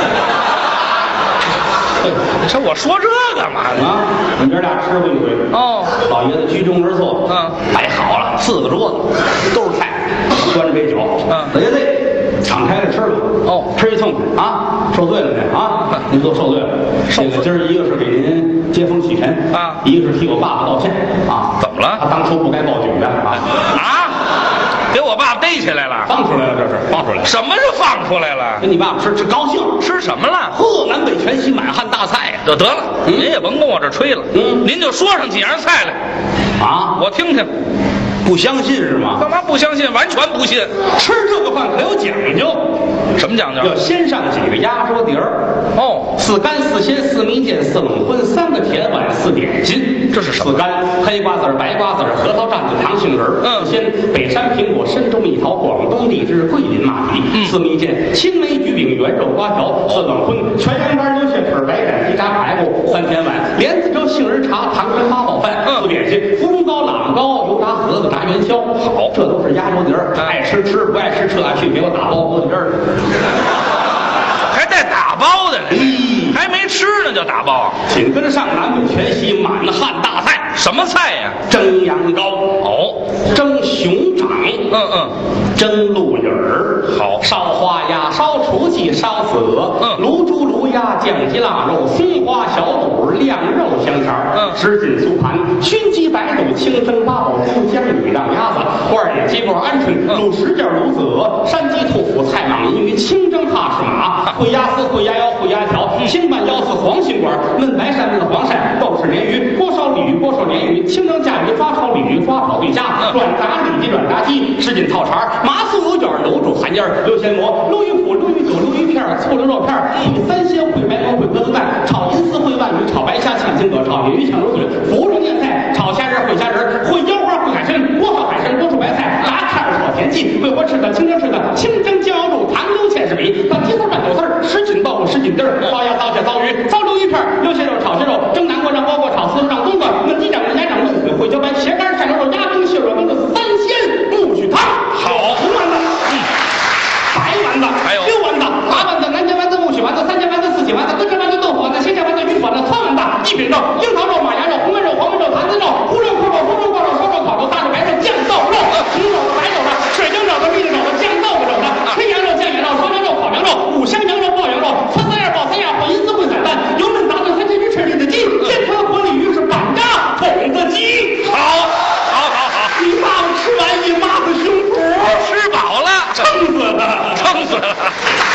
这我说这干嘛呢？ 啊，我们哥俩吃过一回。 哦， 老爷子居中而坐， 嗯， 摆好了四个桌子，都是菜，端着杯酒， 嗯， 老爷子敞开了吃了。 哦， 吃一痛快啊，受罪了没啊？您都受罪了。这个今儿一个是给您接风洗尘啊， 一个是替我爸爸道歉啊。 怎么了？ 他当初不该报警的啊。 啊！给我爸爸逮起来了， 放出来了，这是放出来了。 什么是放出来了？ 跟你爸爸吃吃高兴， 吃什么了？ 呵，南北全席满汉大菜呀！ 就得了，您也甭跟我这吹了， 嗯， 您就说上几样菜来， 啊， 我听听。 不相信是吗？ 干嘛不相信？完全不信。 吃这个饭可有讲究， 什么讲究？ 要先上几个压桌底儿。 哦， 四干四鲜四蜜饯四冷荤三个甜碗四点心， 这是什么？ 四干黑瓜子儿白瓜子儿核桃蘸子糖杏仁儿。 嗯， 四鲜北山苹果深州蜜桃广东荔枝桂林马蹄。 嗯， 四蜜饯青梅焗饼圆肉瓜条。四冷荤全羊肝牛血腿白斩鸡炸排骨。三甜碗莲子粥杏仁茶糖羹八宝饭。 嗯， 四点心芙蓉糕朗糕油炸盒子炸元宵。好，这都是压桌底儿。爱吃吃，不爱吃撤下去，给我打包锅底儿。 还带打包的呢，还没吃呢就打包。 紧跟上南北全席满汉大菜， 什么菜呀？ 蒸羊羔， 哦， 蒸熊掌， 嗯嗯， 蒸鹿尾儿， 好， 烧花鸭，烧雏鸡，烧子鹅， 嗯， 卤猪卤鸭，酱鸡腊肉，松花小肚，晾肉香肠， 嗯，什什锦酥盘，熏鸡白肚，清蒸八宝猪，江米让鸭子，花眼鸡脖鹌鹑，卤什件卤子鹅，山鸡兔脯，菜蟒银鱼，清蒸哈士马，烩鸭丝，烩鸭腰，烩鸭条，清拌腰丝，黄心管，焖白鳝，焖黄鳝，豆豉鲶鱼，锅烧鲤鱼，锅烧鲶鱼，清蒸甲鱼，抓炒鲤鱼，抓炒对虾，软炸里脊，软炸鸡，什锦套肠，麻酥油卷，油煮寒烟，溜鲜蘑，溜鱼脯，溜鱼酒，溜鱼片，醋溜肉片，烩三鲜，烩白蘑，烩鸽子蛋，炒银丝，烩万鱼，炒白虾，炝金蛤，炒鲶鱼，炝芦笋，芙蓉燕菜，炒虾仁，烩虾仁，烩腰花，烩海参，锅烧海参，锅烧白菜，炸看炒田鸡，烩活吃的，清蒸吃的，清蒸酱油肉，糖溜芡实米，拌鸡丝拌豆丝儿，什锦豆腐，什锦丁儿，烧鸭，糟蟹，糟鱼，糟溜鱼片，溜蟹肉，炒蟹肉，蒸南瓜，让包瓜，炒丝让冬瓜，焖鸡掌，焖鸭掌，焖腿，烩茭白，茄干，涮牛肉，鸭冰，蟹肉，焖的三鲜木须汤，好红丸子，嗯，白丸子， 还有溜丸子，八丸子，南煎丸子，木须丸子，三鲜丸子，四喜丸子，跟着丸子，豆腐丸子，鲜馅丸子，鱼丸子，川丸子，一品肉，樱桃肉，马牙肉，红焖肉，黄焖肉，坛子肉，烀肉，扣肉，红肉，挂肉，烧肉，烤肉，大肉，白肉，酱豆肉，红肉的，白肉的，水晶肉的，蜜肉的，酱豆腐肉的，黑羊肉，酱羊肉，烧羊肉，烤羊肉，五香羊肉，爆羊肉，三三样爆三样，烩银丝，烩散蛋，油焖杂炖三鲜鱼，吃里的鸡，煎汤火鲤鱼是板鸭，筒子鸡。 好，好，好，好， 你爸爸吃完一抹子胸脯， 吃饱了， 撑死了， 撑死了。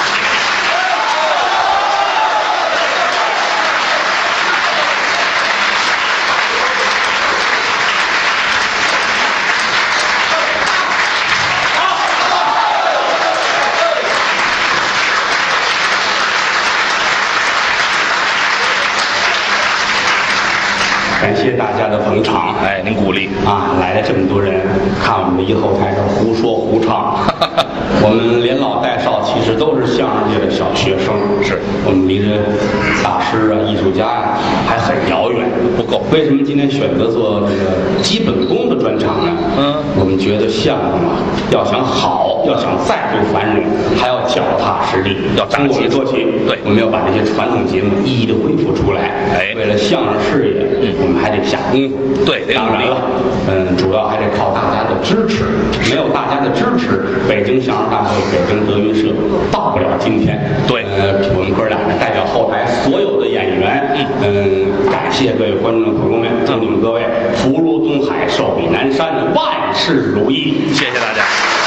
感谢大家的捧场， 哎，您鼓励啊，来了这么多人，看我们一后台这胡说胡唱。我们连老带少其实都是相声界的小学生， 是我们离着大师啊、艺术家呀、还很遥远， 不够。 为什么今天选择做这个基本功的专场呢？ 嗯， 我们觉得相声啊，要想好，要想再度繁荣，还要脚踏实地， 要从我们做起。 对， 我们要把这些传统节目一一的恢复出来。 哎， 为了相声事业，嗯，我们还得下功夫。 对， 当然了，嗯，主要还得靠大家的支持。没有大家的支持，北京相声大会、北京德云社到不了今天。 对， 呃，我们哥俩呢，代表后台所有的演员，嗯嗯，感谢各位观众朋友们，祝你们各位福如东海，寿比南山，万事如意。 谢谢大家。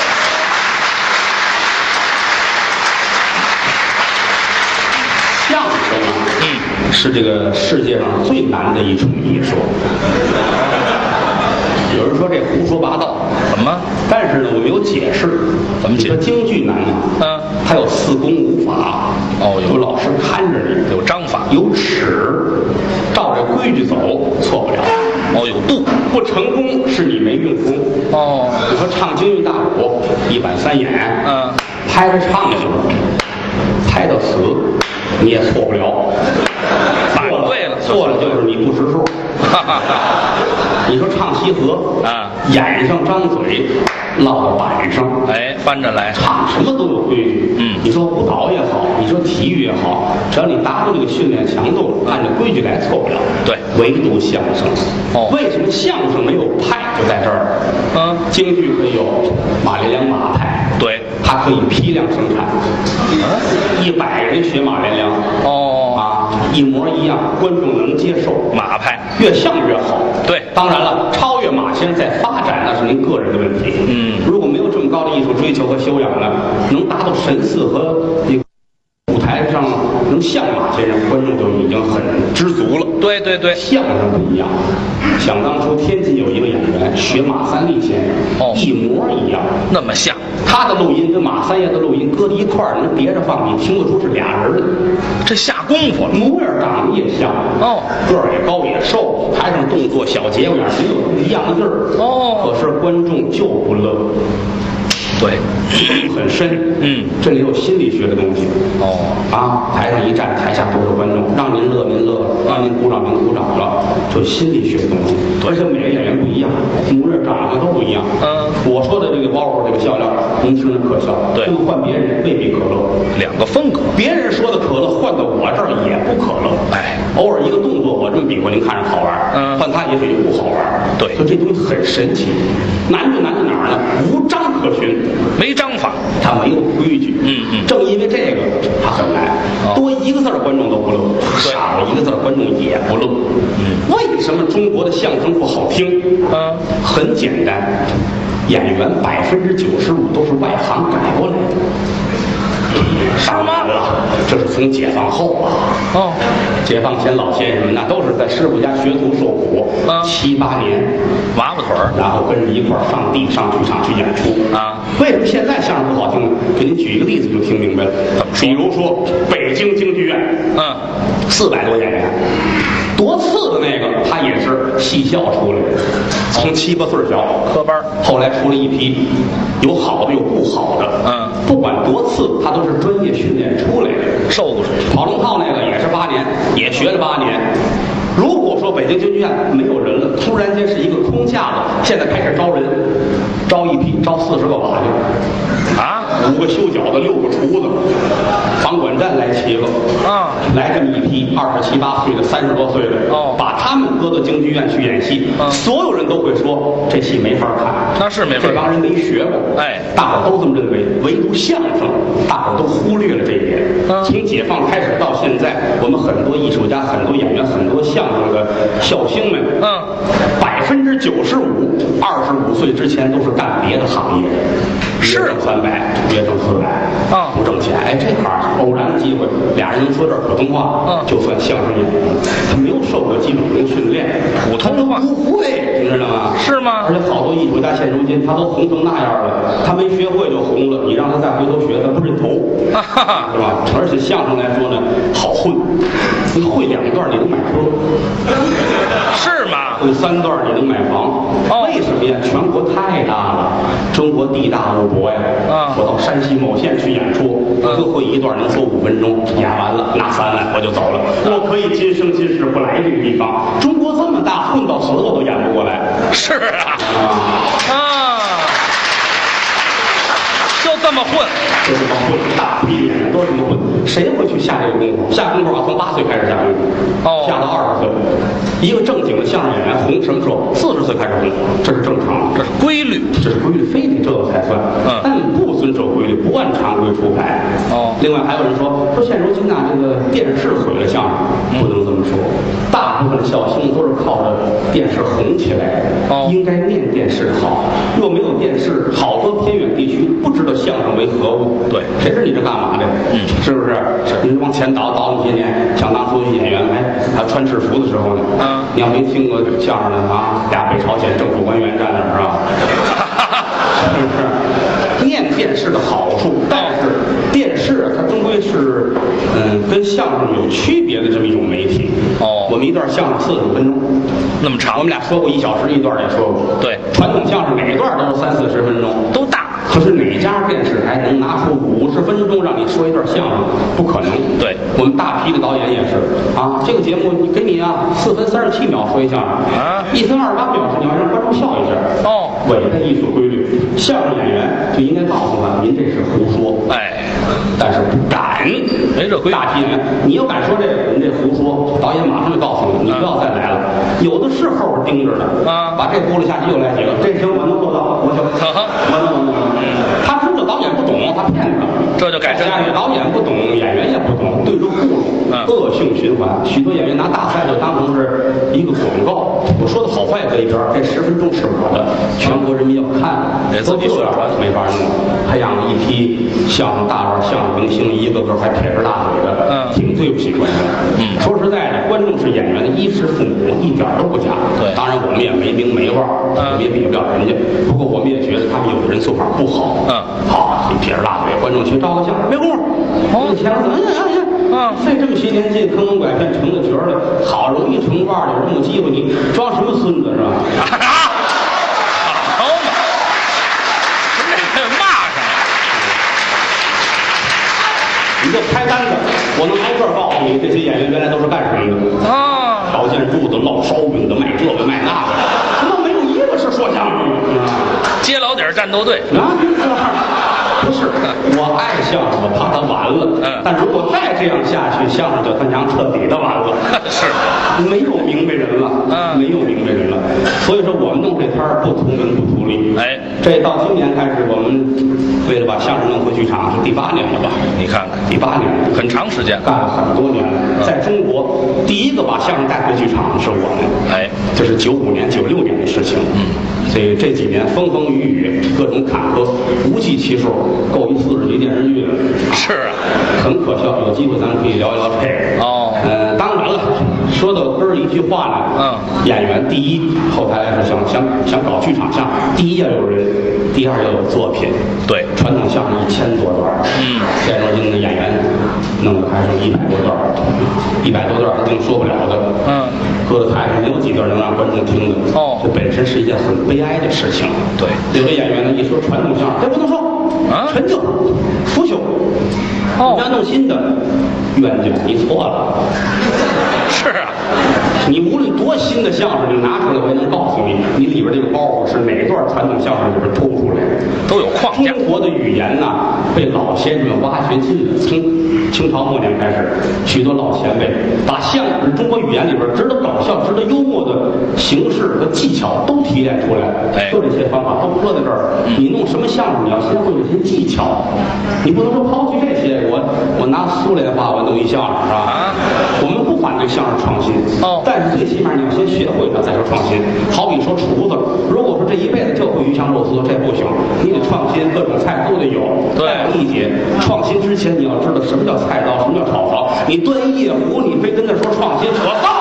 相声啊，嗯，是这个世界上最难的一种艺术。有人说这胡说八道， 怎么？ 但是呢，我们有解释。 怎么么紧你说京剧难吗？ 嗯， 它有四功五法， 哦有有老师看着你， 有章法， 有尺，照着规矩走，错不了。 哦有度， 不成功是你没用功。 哦你说唱京剧大鼓，一板三眼， 嗯， 拍着唱去了，拍到死你也错不了。 反对了， 错了就是你不识数。 哈哈哈。 你说唱西河啊， 眼上张嘴，落到板上， 哎，翻着来， 唱什么都有规矩。 嗯你说舞蹈也好，你说体育也好，只要你达到这个训练强度，按照规矩来，错不了。 对， 唯独相声。 哦为什么相声没有派就在这儿？ 嗯， 京剧可以有马连良马派， 对， 它可以批量生产，一百人学马连良， 哦， 啊，一模一样，观众能接受， 马派， 越像越好。 对当然了，超越马先生在发展那是您个人的问题。 嗯如果没有这么高的艺术追求和修养呢，能达到神似和那个舞台上能像马先生，观众就已经很知足了。 对对对， 相声不一样，想当初天津有一个演员学马三立先生， 哦一模一样。 那么像， 他的录音跟马三爷的录音搁在一块儿，能叠着放，你听得出是俩人的。 这下功夫了， 模样长得也像， 哦， 个儿也高也瘦，台上动作小节骨眼儿没有不一样的地儿。 哦可是观众就不乐， 对， 很深。 嗯， 这里有心理学的东西。 哦， 啊，台上一站，台下都是观众，让您乐您乐，让您鼓掌您鼓掌了，就心理学的东西。而且每个演员不一样，模样长相都不一样。 嗯， 我说的这个包袱这个笑料，您听着可笑， 对这个换别人未必可乐。 两个风格， 别人说的可乐，换到我这儿也不可乐。 哎， 偶尔一个动作，我这么比划，您看着好玩， 嗯换他也许就不好玩。 对就这东西很神奇，难就难在哪儿呢？无章可循， 没章法， 它没有规矩。 嗯嗯正因为这个，它很难。 哦多一个字儿观众都不乐，少了一个字儿观众也不乐。 嗯， 为什么中国的相声不好听？ 嗯， 很简单，演员百分之九十五都是外行改过来的。当然了，这是从解放后啊。 哦， 解放前老先生们那都是在师傅家学徒受苦， 嗯七八年， 娃娃腿儿， 然后跟着一块儿上地上剧场去演出啊。 为什么现在相声不好听呢？给您举一个例子就听明白了。 怎么说比如说北京京剧院， 嗯， 四百多演员，多次的那个他也是戏校出来的，从七八岁小科班儿， 后来出了一批，有好的有不好的， 嗯， 不管多次，他都是专业训练出来的。 受过跑龙套那个也是八年，也学了八年。如果说北京京剧院没有人了，突然间是一个空架子，现在开始招人，招一批，招四十个瓦匠， 啊， 五个修脚的，六个厨子，房管站来七个， 啊， 来这么一批二十七八岁的、三十多岁的， 哦把他们搁到京剧院去演戏， 嗯所有人都会说这戏没法看， 那是没法这帮人没学过， 哎大伙儿都这么认为，唯独相声，大伙儿都忽略了这一点。 嗯从解放开始到现在，我们很多艺术家、很多演员、很多相声的笑星们， 嗯， 百分之九十五，二十五岁之前都是干别的行业， 是月挣三百，月挣四百， 啊不挣钱。哎，这行偶然的机会，俩人能说点普通话， 嗯就算相声演员。他没有受过基本功训练， 普通话他都不会，你知道吗？ 是吗而且好多艺术家现如今他都红成那样了，他没学会就红了，你让他再回头学，他不认头， 哈哈哈， 是吧？而且相声来说呢，好混，你会两段你能买车， 是吗？ 会三段你能买房。 哦为什么呀？全国太大了，中国地大物博呀。 啊我到山西某县去演出，我就会一段能说五分钟，演完了拿三万我就走了。我可以今生今世不来这个地方。中国这么大，混到死我都演不过来是啊， 啊！ 啊，就这么混， 就这么混，大批演员都这么混，谁会去下这个功夫？下功夫啊，从八岁开始下功夫， 哦下到二十岁。一个正经的相声演员红什么时候？四十岁开始红，这是正常的， 这是规律， 这是规律，非得这个才算。 嗯但不遵守规律，不按常规出牌。 哦另外还有人说，说现如今呐、这个电视毁了相声，不能这么说。大部分的笑星都是靠着电视红起来的， 哦应该念电视好。若没有电视，好多偏远地区不知道相声为何物。 对谁知你这干嘛的？ 嗯是不是？是。你往前倒倒那么些年，想当初演员哎，还穿制服的时候呢。 嗯你要没听过这相声的啊，俩北朝鲜政府官员站那儿是吧？是不是？ 念电视的好处，但是电视它终归是嗯跟相声有区别的这么一种媒体。 哦， 我们一段相声四十五分钟， 那么长， 我们俩说过一小时一段也说过。 对， 传统相声每段都是三四十分钟， 都大。 可是哪家电视台能拿出五十分钟让你说一段相声？不可能。 对， 我们大批的导演也是啊。这个节目你给你啊，四分三十七秒说一相声啊， 一分二十八秒是你要让观众笑一下。 哦， 违背艺术规律，相声演员就应该告诉他，您这是胡说。 哎， 但是不敢， 没这规矩。 大批演员，你要敢说这个，您这胡说，导演马上就告诉你，你不要再来了。有的是后边盯着的啊， 把这轱辘下去又来几个，这行我能做到，我行，我能我能。他知道导演不懂，他骗他， 这就改正了。导演不懂，演员也不懂，对着轱辘，恶性循环。许多演员拿大赛就当成是一个广告，我说的好坏搁一边，这十分钟是我的，全国人民要看， 自己说了没法弄。培养了一批相声大腕、相声明星，一个个还撇着大嘴的，嗯，挺对不起观众。嗯，说实在的，观众是演员的衣食父母，一点都不假。 对， 当然我们也没名没望，我们也比不了人家。不过我们也觉得他们有的人做法不好。嗯，好，你撇着大嘴，观众去照个相，没功夫。哦，前面怎么样？哎呀，嗯，费这么些年劲，坑蒙拐骗成了角了，好容易成腕了，有这么机会，你装什么孙子是吧？ 好嘛，这骂上了。 你就开单子，我能挨个告诉你，这些演员原来都是干什么的啊？条件柱子、烙烧饼的，卖这个卖那个，他妈没有一个是说相声的。 接老底儿战斗队啊，不是，我爱相声，我怕他完了。嗯，但如果再这样下去，相声就他娘彻底的完了。 是， 没有明白人了。嗯，没有明白人了。所以说，我们弄这摊儿不图名不图利。哎，这到今年开始，我们为了把相声弄回剧场，是第八年了吧？ 你看看， 第八年， 很长时间， 干了很多年了。在中国，第一个把相声带回剧场的是我们。哎，这是九五年、九六年的事情。嗯，所以这几年风风雨雨，各种坎坷，无计其数。够一四十集电视剧了， 是啊， 很可笑。有机会咱们可以聊一聊这个。哦，呃，当然了，说到根儿一句话呢，嗯，演员第一，后台来说想想想搞剧场相声，第一要有人，第二要有作品。对，传统相声一千多段，嗯，现如今的演员弄得还剩一百多段，一百多段肯定说不了的，嗯，搁在台上没有几段能让观众听的。哦，这本身是一件很悲哀的事情。对，有的演员呢一说传统相声，这不能说。啊，陈旧、腐朽，哦，你要弄新的，冤家，你错了。 是啊， 你无论多新的相声，你拿出来，我也能告诉你，你里边这个包袱是哪段传统相声里边抽出来的， 都有框架。 中国的语言呐，被老先生们挖掘尽了。从清朝末年开始，许多老前辈把相声中国语言里边值得搞笑、值得幽默的形式和技巧都提炼出来，哎，就这些方法都搁在这儿。你弄什么相声，你要先会这些技巧，你不能说抛弃这些。我我拿苏联话我弄一相声是吧？啊，我们不反对相声创新，哦，但是最起码你要先学会它，再说创新。好比说厨子，如果说这一辈子就会鱼香肉丝，这不行，你得创新，各种菜都得有。对，一节创新之前，你要知道什么叫菜刀，什么叫炒勺。你端一夜壶，你非跟他说创新，扯淡。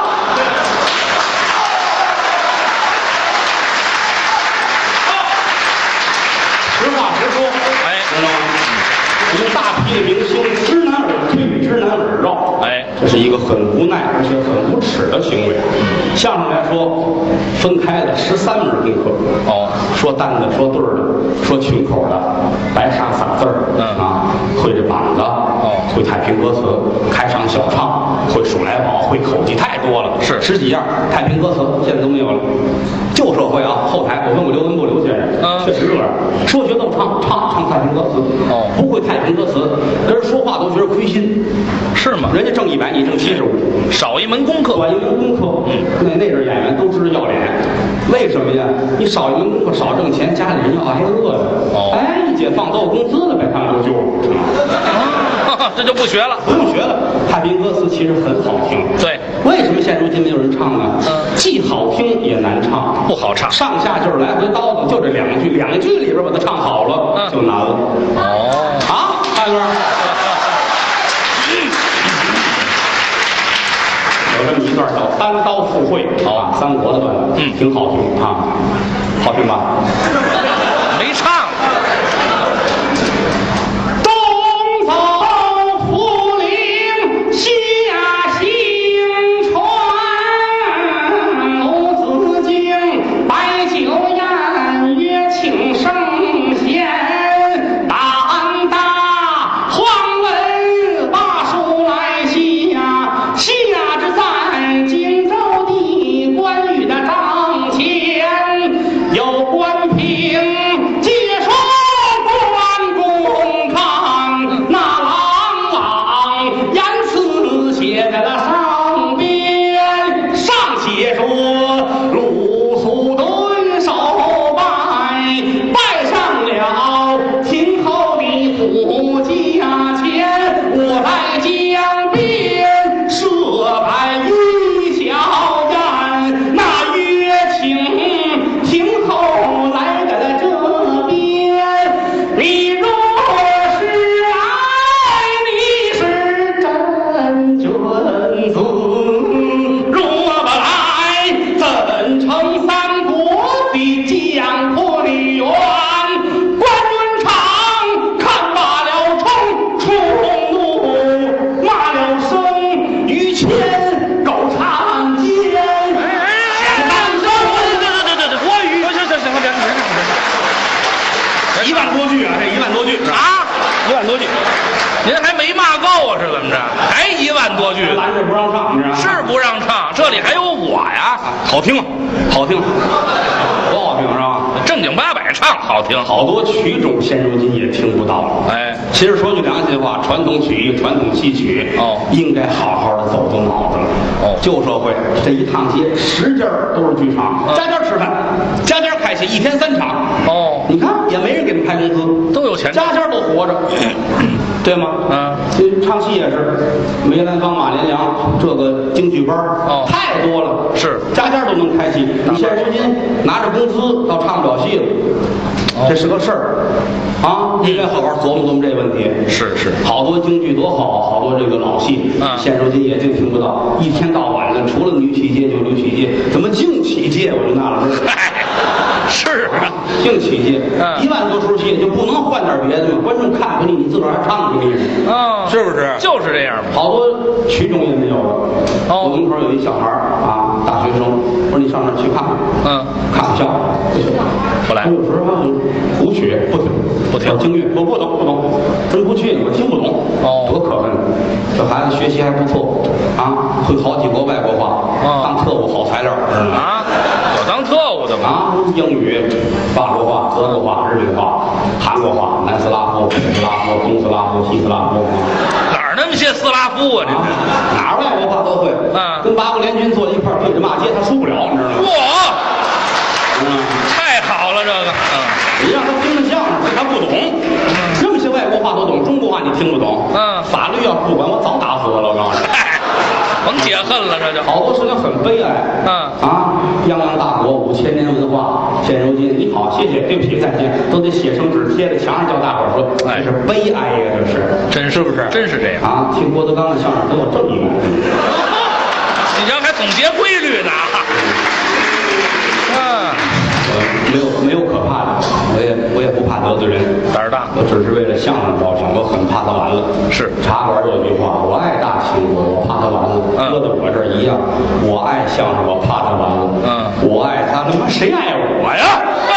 实话实说，哎，知道吗？我们大批的明星知难而退，知难而绕，哎，这是一个很无奈而且很无耻的行为。相声来说，分开了十三门功课。哦，说单的，说对儿的，说群口的，白沙撒字儿，嗯啊，会这板子，哦，会太平歌词，开场小唱，会数来宝，会口技，太多了，是十几样。太平歌词现在都没有了。旧社会啊，后台我问过刘文步刘先生，嗯，确实这样，说学逗唱，唱唱太平歌词，哦，不会太平歌词，跟人说话都觉得亏心，是吗？人家挣一百，你挣七十五，少一门功课，短一门功课，嗯，那那阵演员都知道要脸，为什么呀？你少一门功课，少挣钱，家里人要挨饿的，哦，哎，一解放都有工资了，把他们都救了，啊，这就不学了，不用学了。太平歌词其实很好听，对，为什么现如今没有人唱呢？嗯，既好听也难唱。不好唱，上下句来回叨叨，就这两句，两句里边把它唱好了，嗯，就难了。哦，啊，大哥，有这么一段叫《单刀赴会》，好吧，三国的段子，嗯，挺好听啊，好听吧？ 没唱， 五家前，我来江边设摆一小站，那乐请听后来在这边。你若是爱，你是真君子；若不来，怎成三国的将破李元？关云长看罢了冲，触怒骂了声于谦狗长奸。想当生， 对对对对，国语，行行行了，别别别， 一万多句啊，这一万多句啊， 一万多句， 您还没骂够啊？是怎么着？还一万多句？ 拦着不让唱，你知道吗？ 是不让唱，这里还有我呀， 好听，好听，多好听是吧？ 正经八百唱好听。 好多曲种现如今也听不到了。 哎， 其实说句良心话，传统曲艺、传统戏曲哦应该好好的走动脑子了。 哦旧社会这一趟街十家都是剧场， 嗯家家吃饭，家家开戏，一天三场。 哦你看也没人给他们开工资， 都有钱家家都活着，对吗？ 嗯， 这唱戏也是，梅兰芳、马连良这个京剧班儿哦太多了， 是家家都能开戏。你现如今拿着工资倒唱不了戏了，这是个事儿啊！应该好好琢磨琢磨这问题。 是是， 好多京剧多好，好多这个老戏， 嗯现如今也就听不到。一天到晚的，除了女曲界就女曲界，怎么净曲界？我就纳了闷儿。 嗨，是啊， 净曲界， 嗯一万多出戏就不能换点别的吗？观众看不腻，你自个儿还唱不腻呢， 嗯， 是不是？ 就是这样嘛。 好多曲种也没有了。 哦我门口有一小孩儿啊，大学生，我说你上那儿去看看， 嗯， 看看笑，不行， 不来我有时候还有胡曲不听， 不听京乐我不懂不懂，真不去我听不懂， 哦多可恨！这孩子学习还不错啊，会好几国外国话， 哦当特务好材料，知道吗？ 啊，有当特务的吗？ 啊，英语、法国话、德国话、日本话、韩国话、南斯拉夫、北斯拉夫、东斯拉夫、西斯拉夫哪儿那么些斯拉夫啊？这啊， 是哪儿外国话都会。 嗯跟八国联军坐一块儿对着骂街，他输不了，你知道吗？ 哇， 嗯， 太好了，这个，嗯你让他听着相声，他不懂。这么些外国话都懂，中国话你听不懂。 嗯法律要不管我早打死了，我告诉你。 嗨，甭解恨了，这就。 好多事情很悲哀。 嗯啊，泱泱大国五千年文化，现如今你好，谢谢，对不起，再见，都得写成纸贴在墙上叫大伙儿说， 哎这是悲哀呀，这是， 真是不是？ 真是这样。 啊，听郭德纲的相声都有这么一个。 你这还总结规律呢？嗯， 我没有没有可怕的，我也我也不怕得罪人， 胆儿大。 我只是为了相声着想，我很怕他完了。 是茶馆有句话，我爱大秦国，我怕他完了。 嗯搁在我这儿一样，我爱相声，我怕他完了。 嗯我爱他，他妈谁爱我呀？ 啊！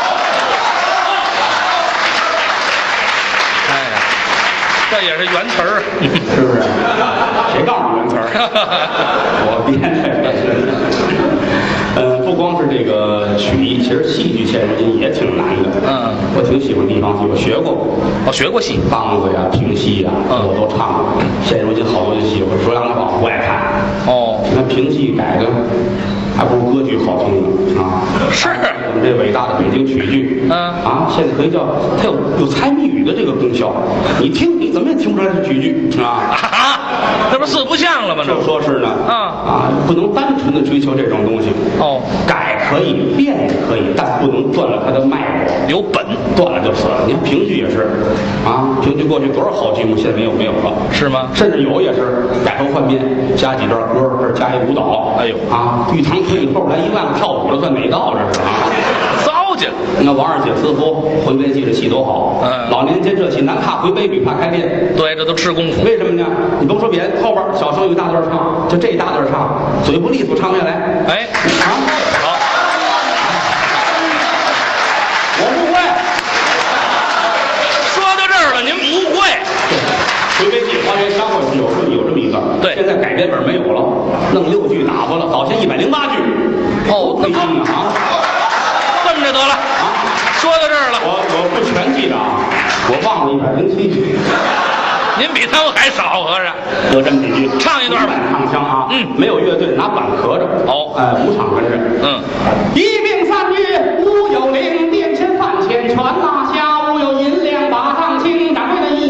哎呀，这也是原词儿。 是不是？谁告诉你原词儿？我编的。呃，不光是这个曲艺，其实戏剧现如今也挺难的。 嗯， 我挺喜欢地方戏，我学过。 我学过戏。 梆子呀、评戏呀， 嗯我都唱过。现如今好多戏，我说良话不爱看。 哦， 你看评戏改的，还不如歌剧好听呢啊！ 是我们这伟大的北京曲剧， 嗯啊，现在可以叫它有有猜谜语的这个功效。你听，你怎么也听不出来是曲剧，是吧？ 啊，这不四不像了吗？这就说是呢， 啊啊，不能单纯的追求这种东西。 哦， 改可以，变也可以，但不能断了它的脉络。 有本断了就死了。你看评剧也是，啊，评剧过去多少好剧目，现在没有没有了。 是吗？ 甚至有也是改头换面，加几段歌，这儿加一舞蹈。 哎呦啊，玉堂推以后来一万个跳舞的，算哪道这是啊？ 糟践。 那王二姐私夫回杯戏的戏多好， 嗯老年间这戏难怕回杯，女怕开店。 对，这都吃功夫。 为什么呢？你甭说别的，后边小声有一大段唱，就这一大段唱，嘴不利索唱不下来。 哎， 啊， 好， 我不会。 说到这儿了，您不会。 回杯戏花园香过去有这么有这么一个， 对现在改编本没有了，弄六句打发了，早先一百零八句。 哦没劲啊！ 奔着得了。 啊， 说到这儿了， 我我不全记着啊，我忘了一百零七句， 您比他们还少，合着。 有这么几句， 唱一段吧板唱腔啊， 嗯没有乐队，拿板合着， 哦哎，五场跟着， 嗯， 一并三月无有灵，殿前饭钱全拿下，无有银两把上清，掌柜的一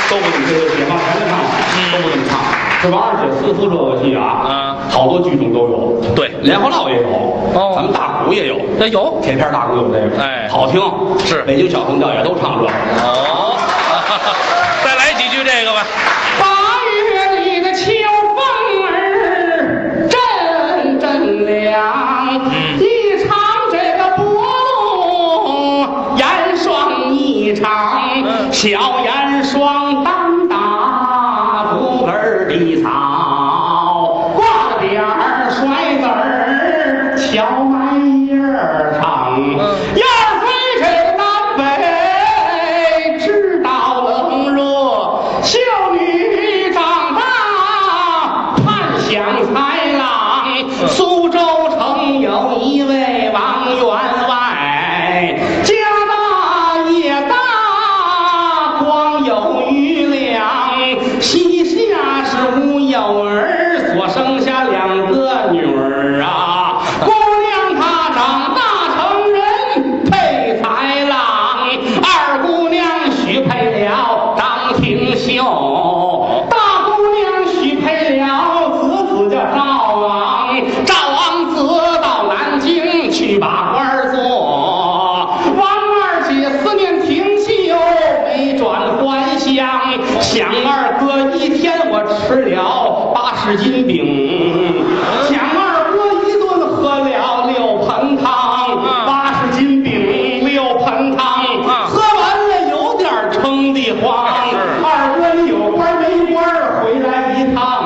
都不怎么这个解放前的唱法，都不怎么唱。这王二姐私服这个戏啊， 嗯， 好多剧种都有， 对， 莲花落也有， 哦咱们大鼓也有， 那有铁片大鼓有这个， 哎好听， 是北京小横调也都唱这个。 哦，再来几句这个吧。 八月里的秋风儿阵阵凉， 嗯一场这个波动严霜一场， 嗯小严霜当打土根的草，挂着点儿甩子儿荞麦叶儿长， 嗯燕儿飞这南北直到冷热，秀女长大盼享才郎，苏州城有一位王员外，家大业大光有余粮，膝下是无有儿，所生下两个女儿啊，姑娘她长大成人配才郎，二姑娘许配了张廷秀，大姑娘许配了子子叫赵王，赵王子到南京去把官做，王二姐思念廷秀，没转还乡，想二哥一天我吃了八十斤饼，想二哥一顿喝了六盆汤，八十斤饼六盆汤，喝完了有点撑得慌，二哥你有官没官回来一趟。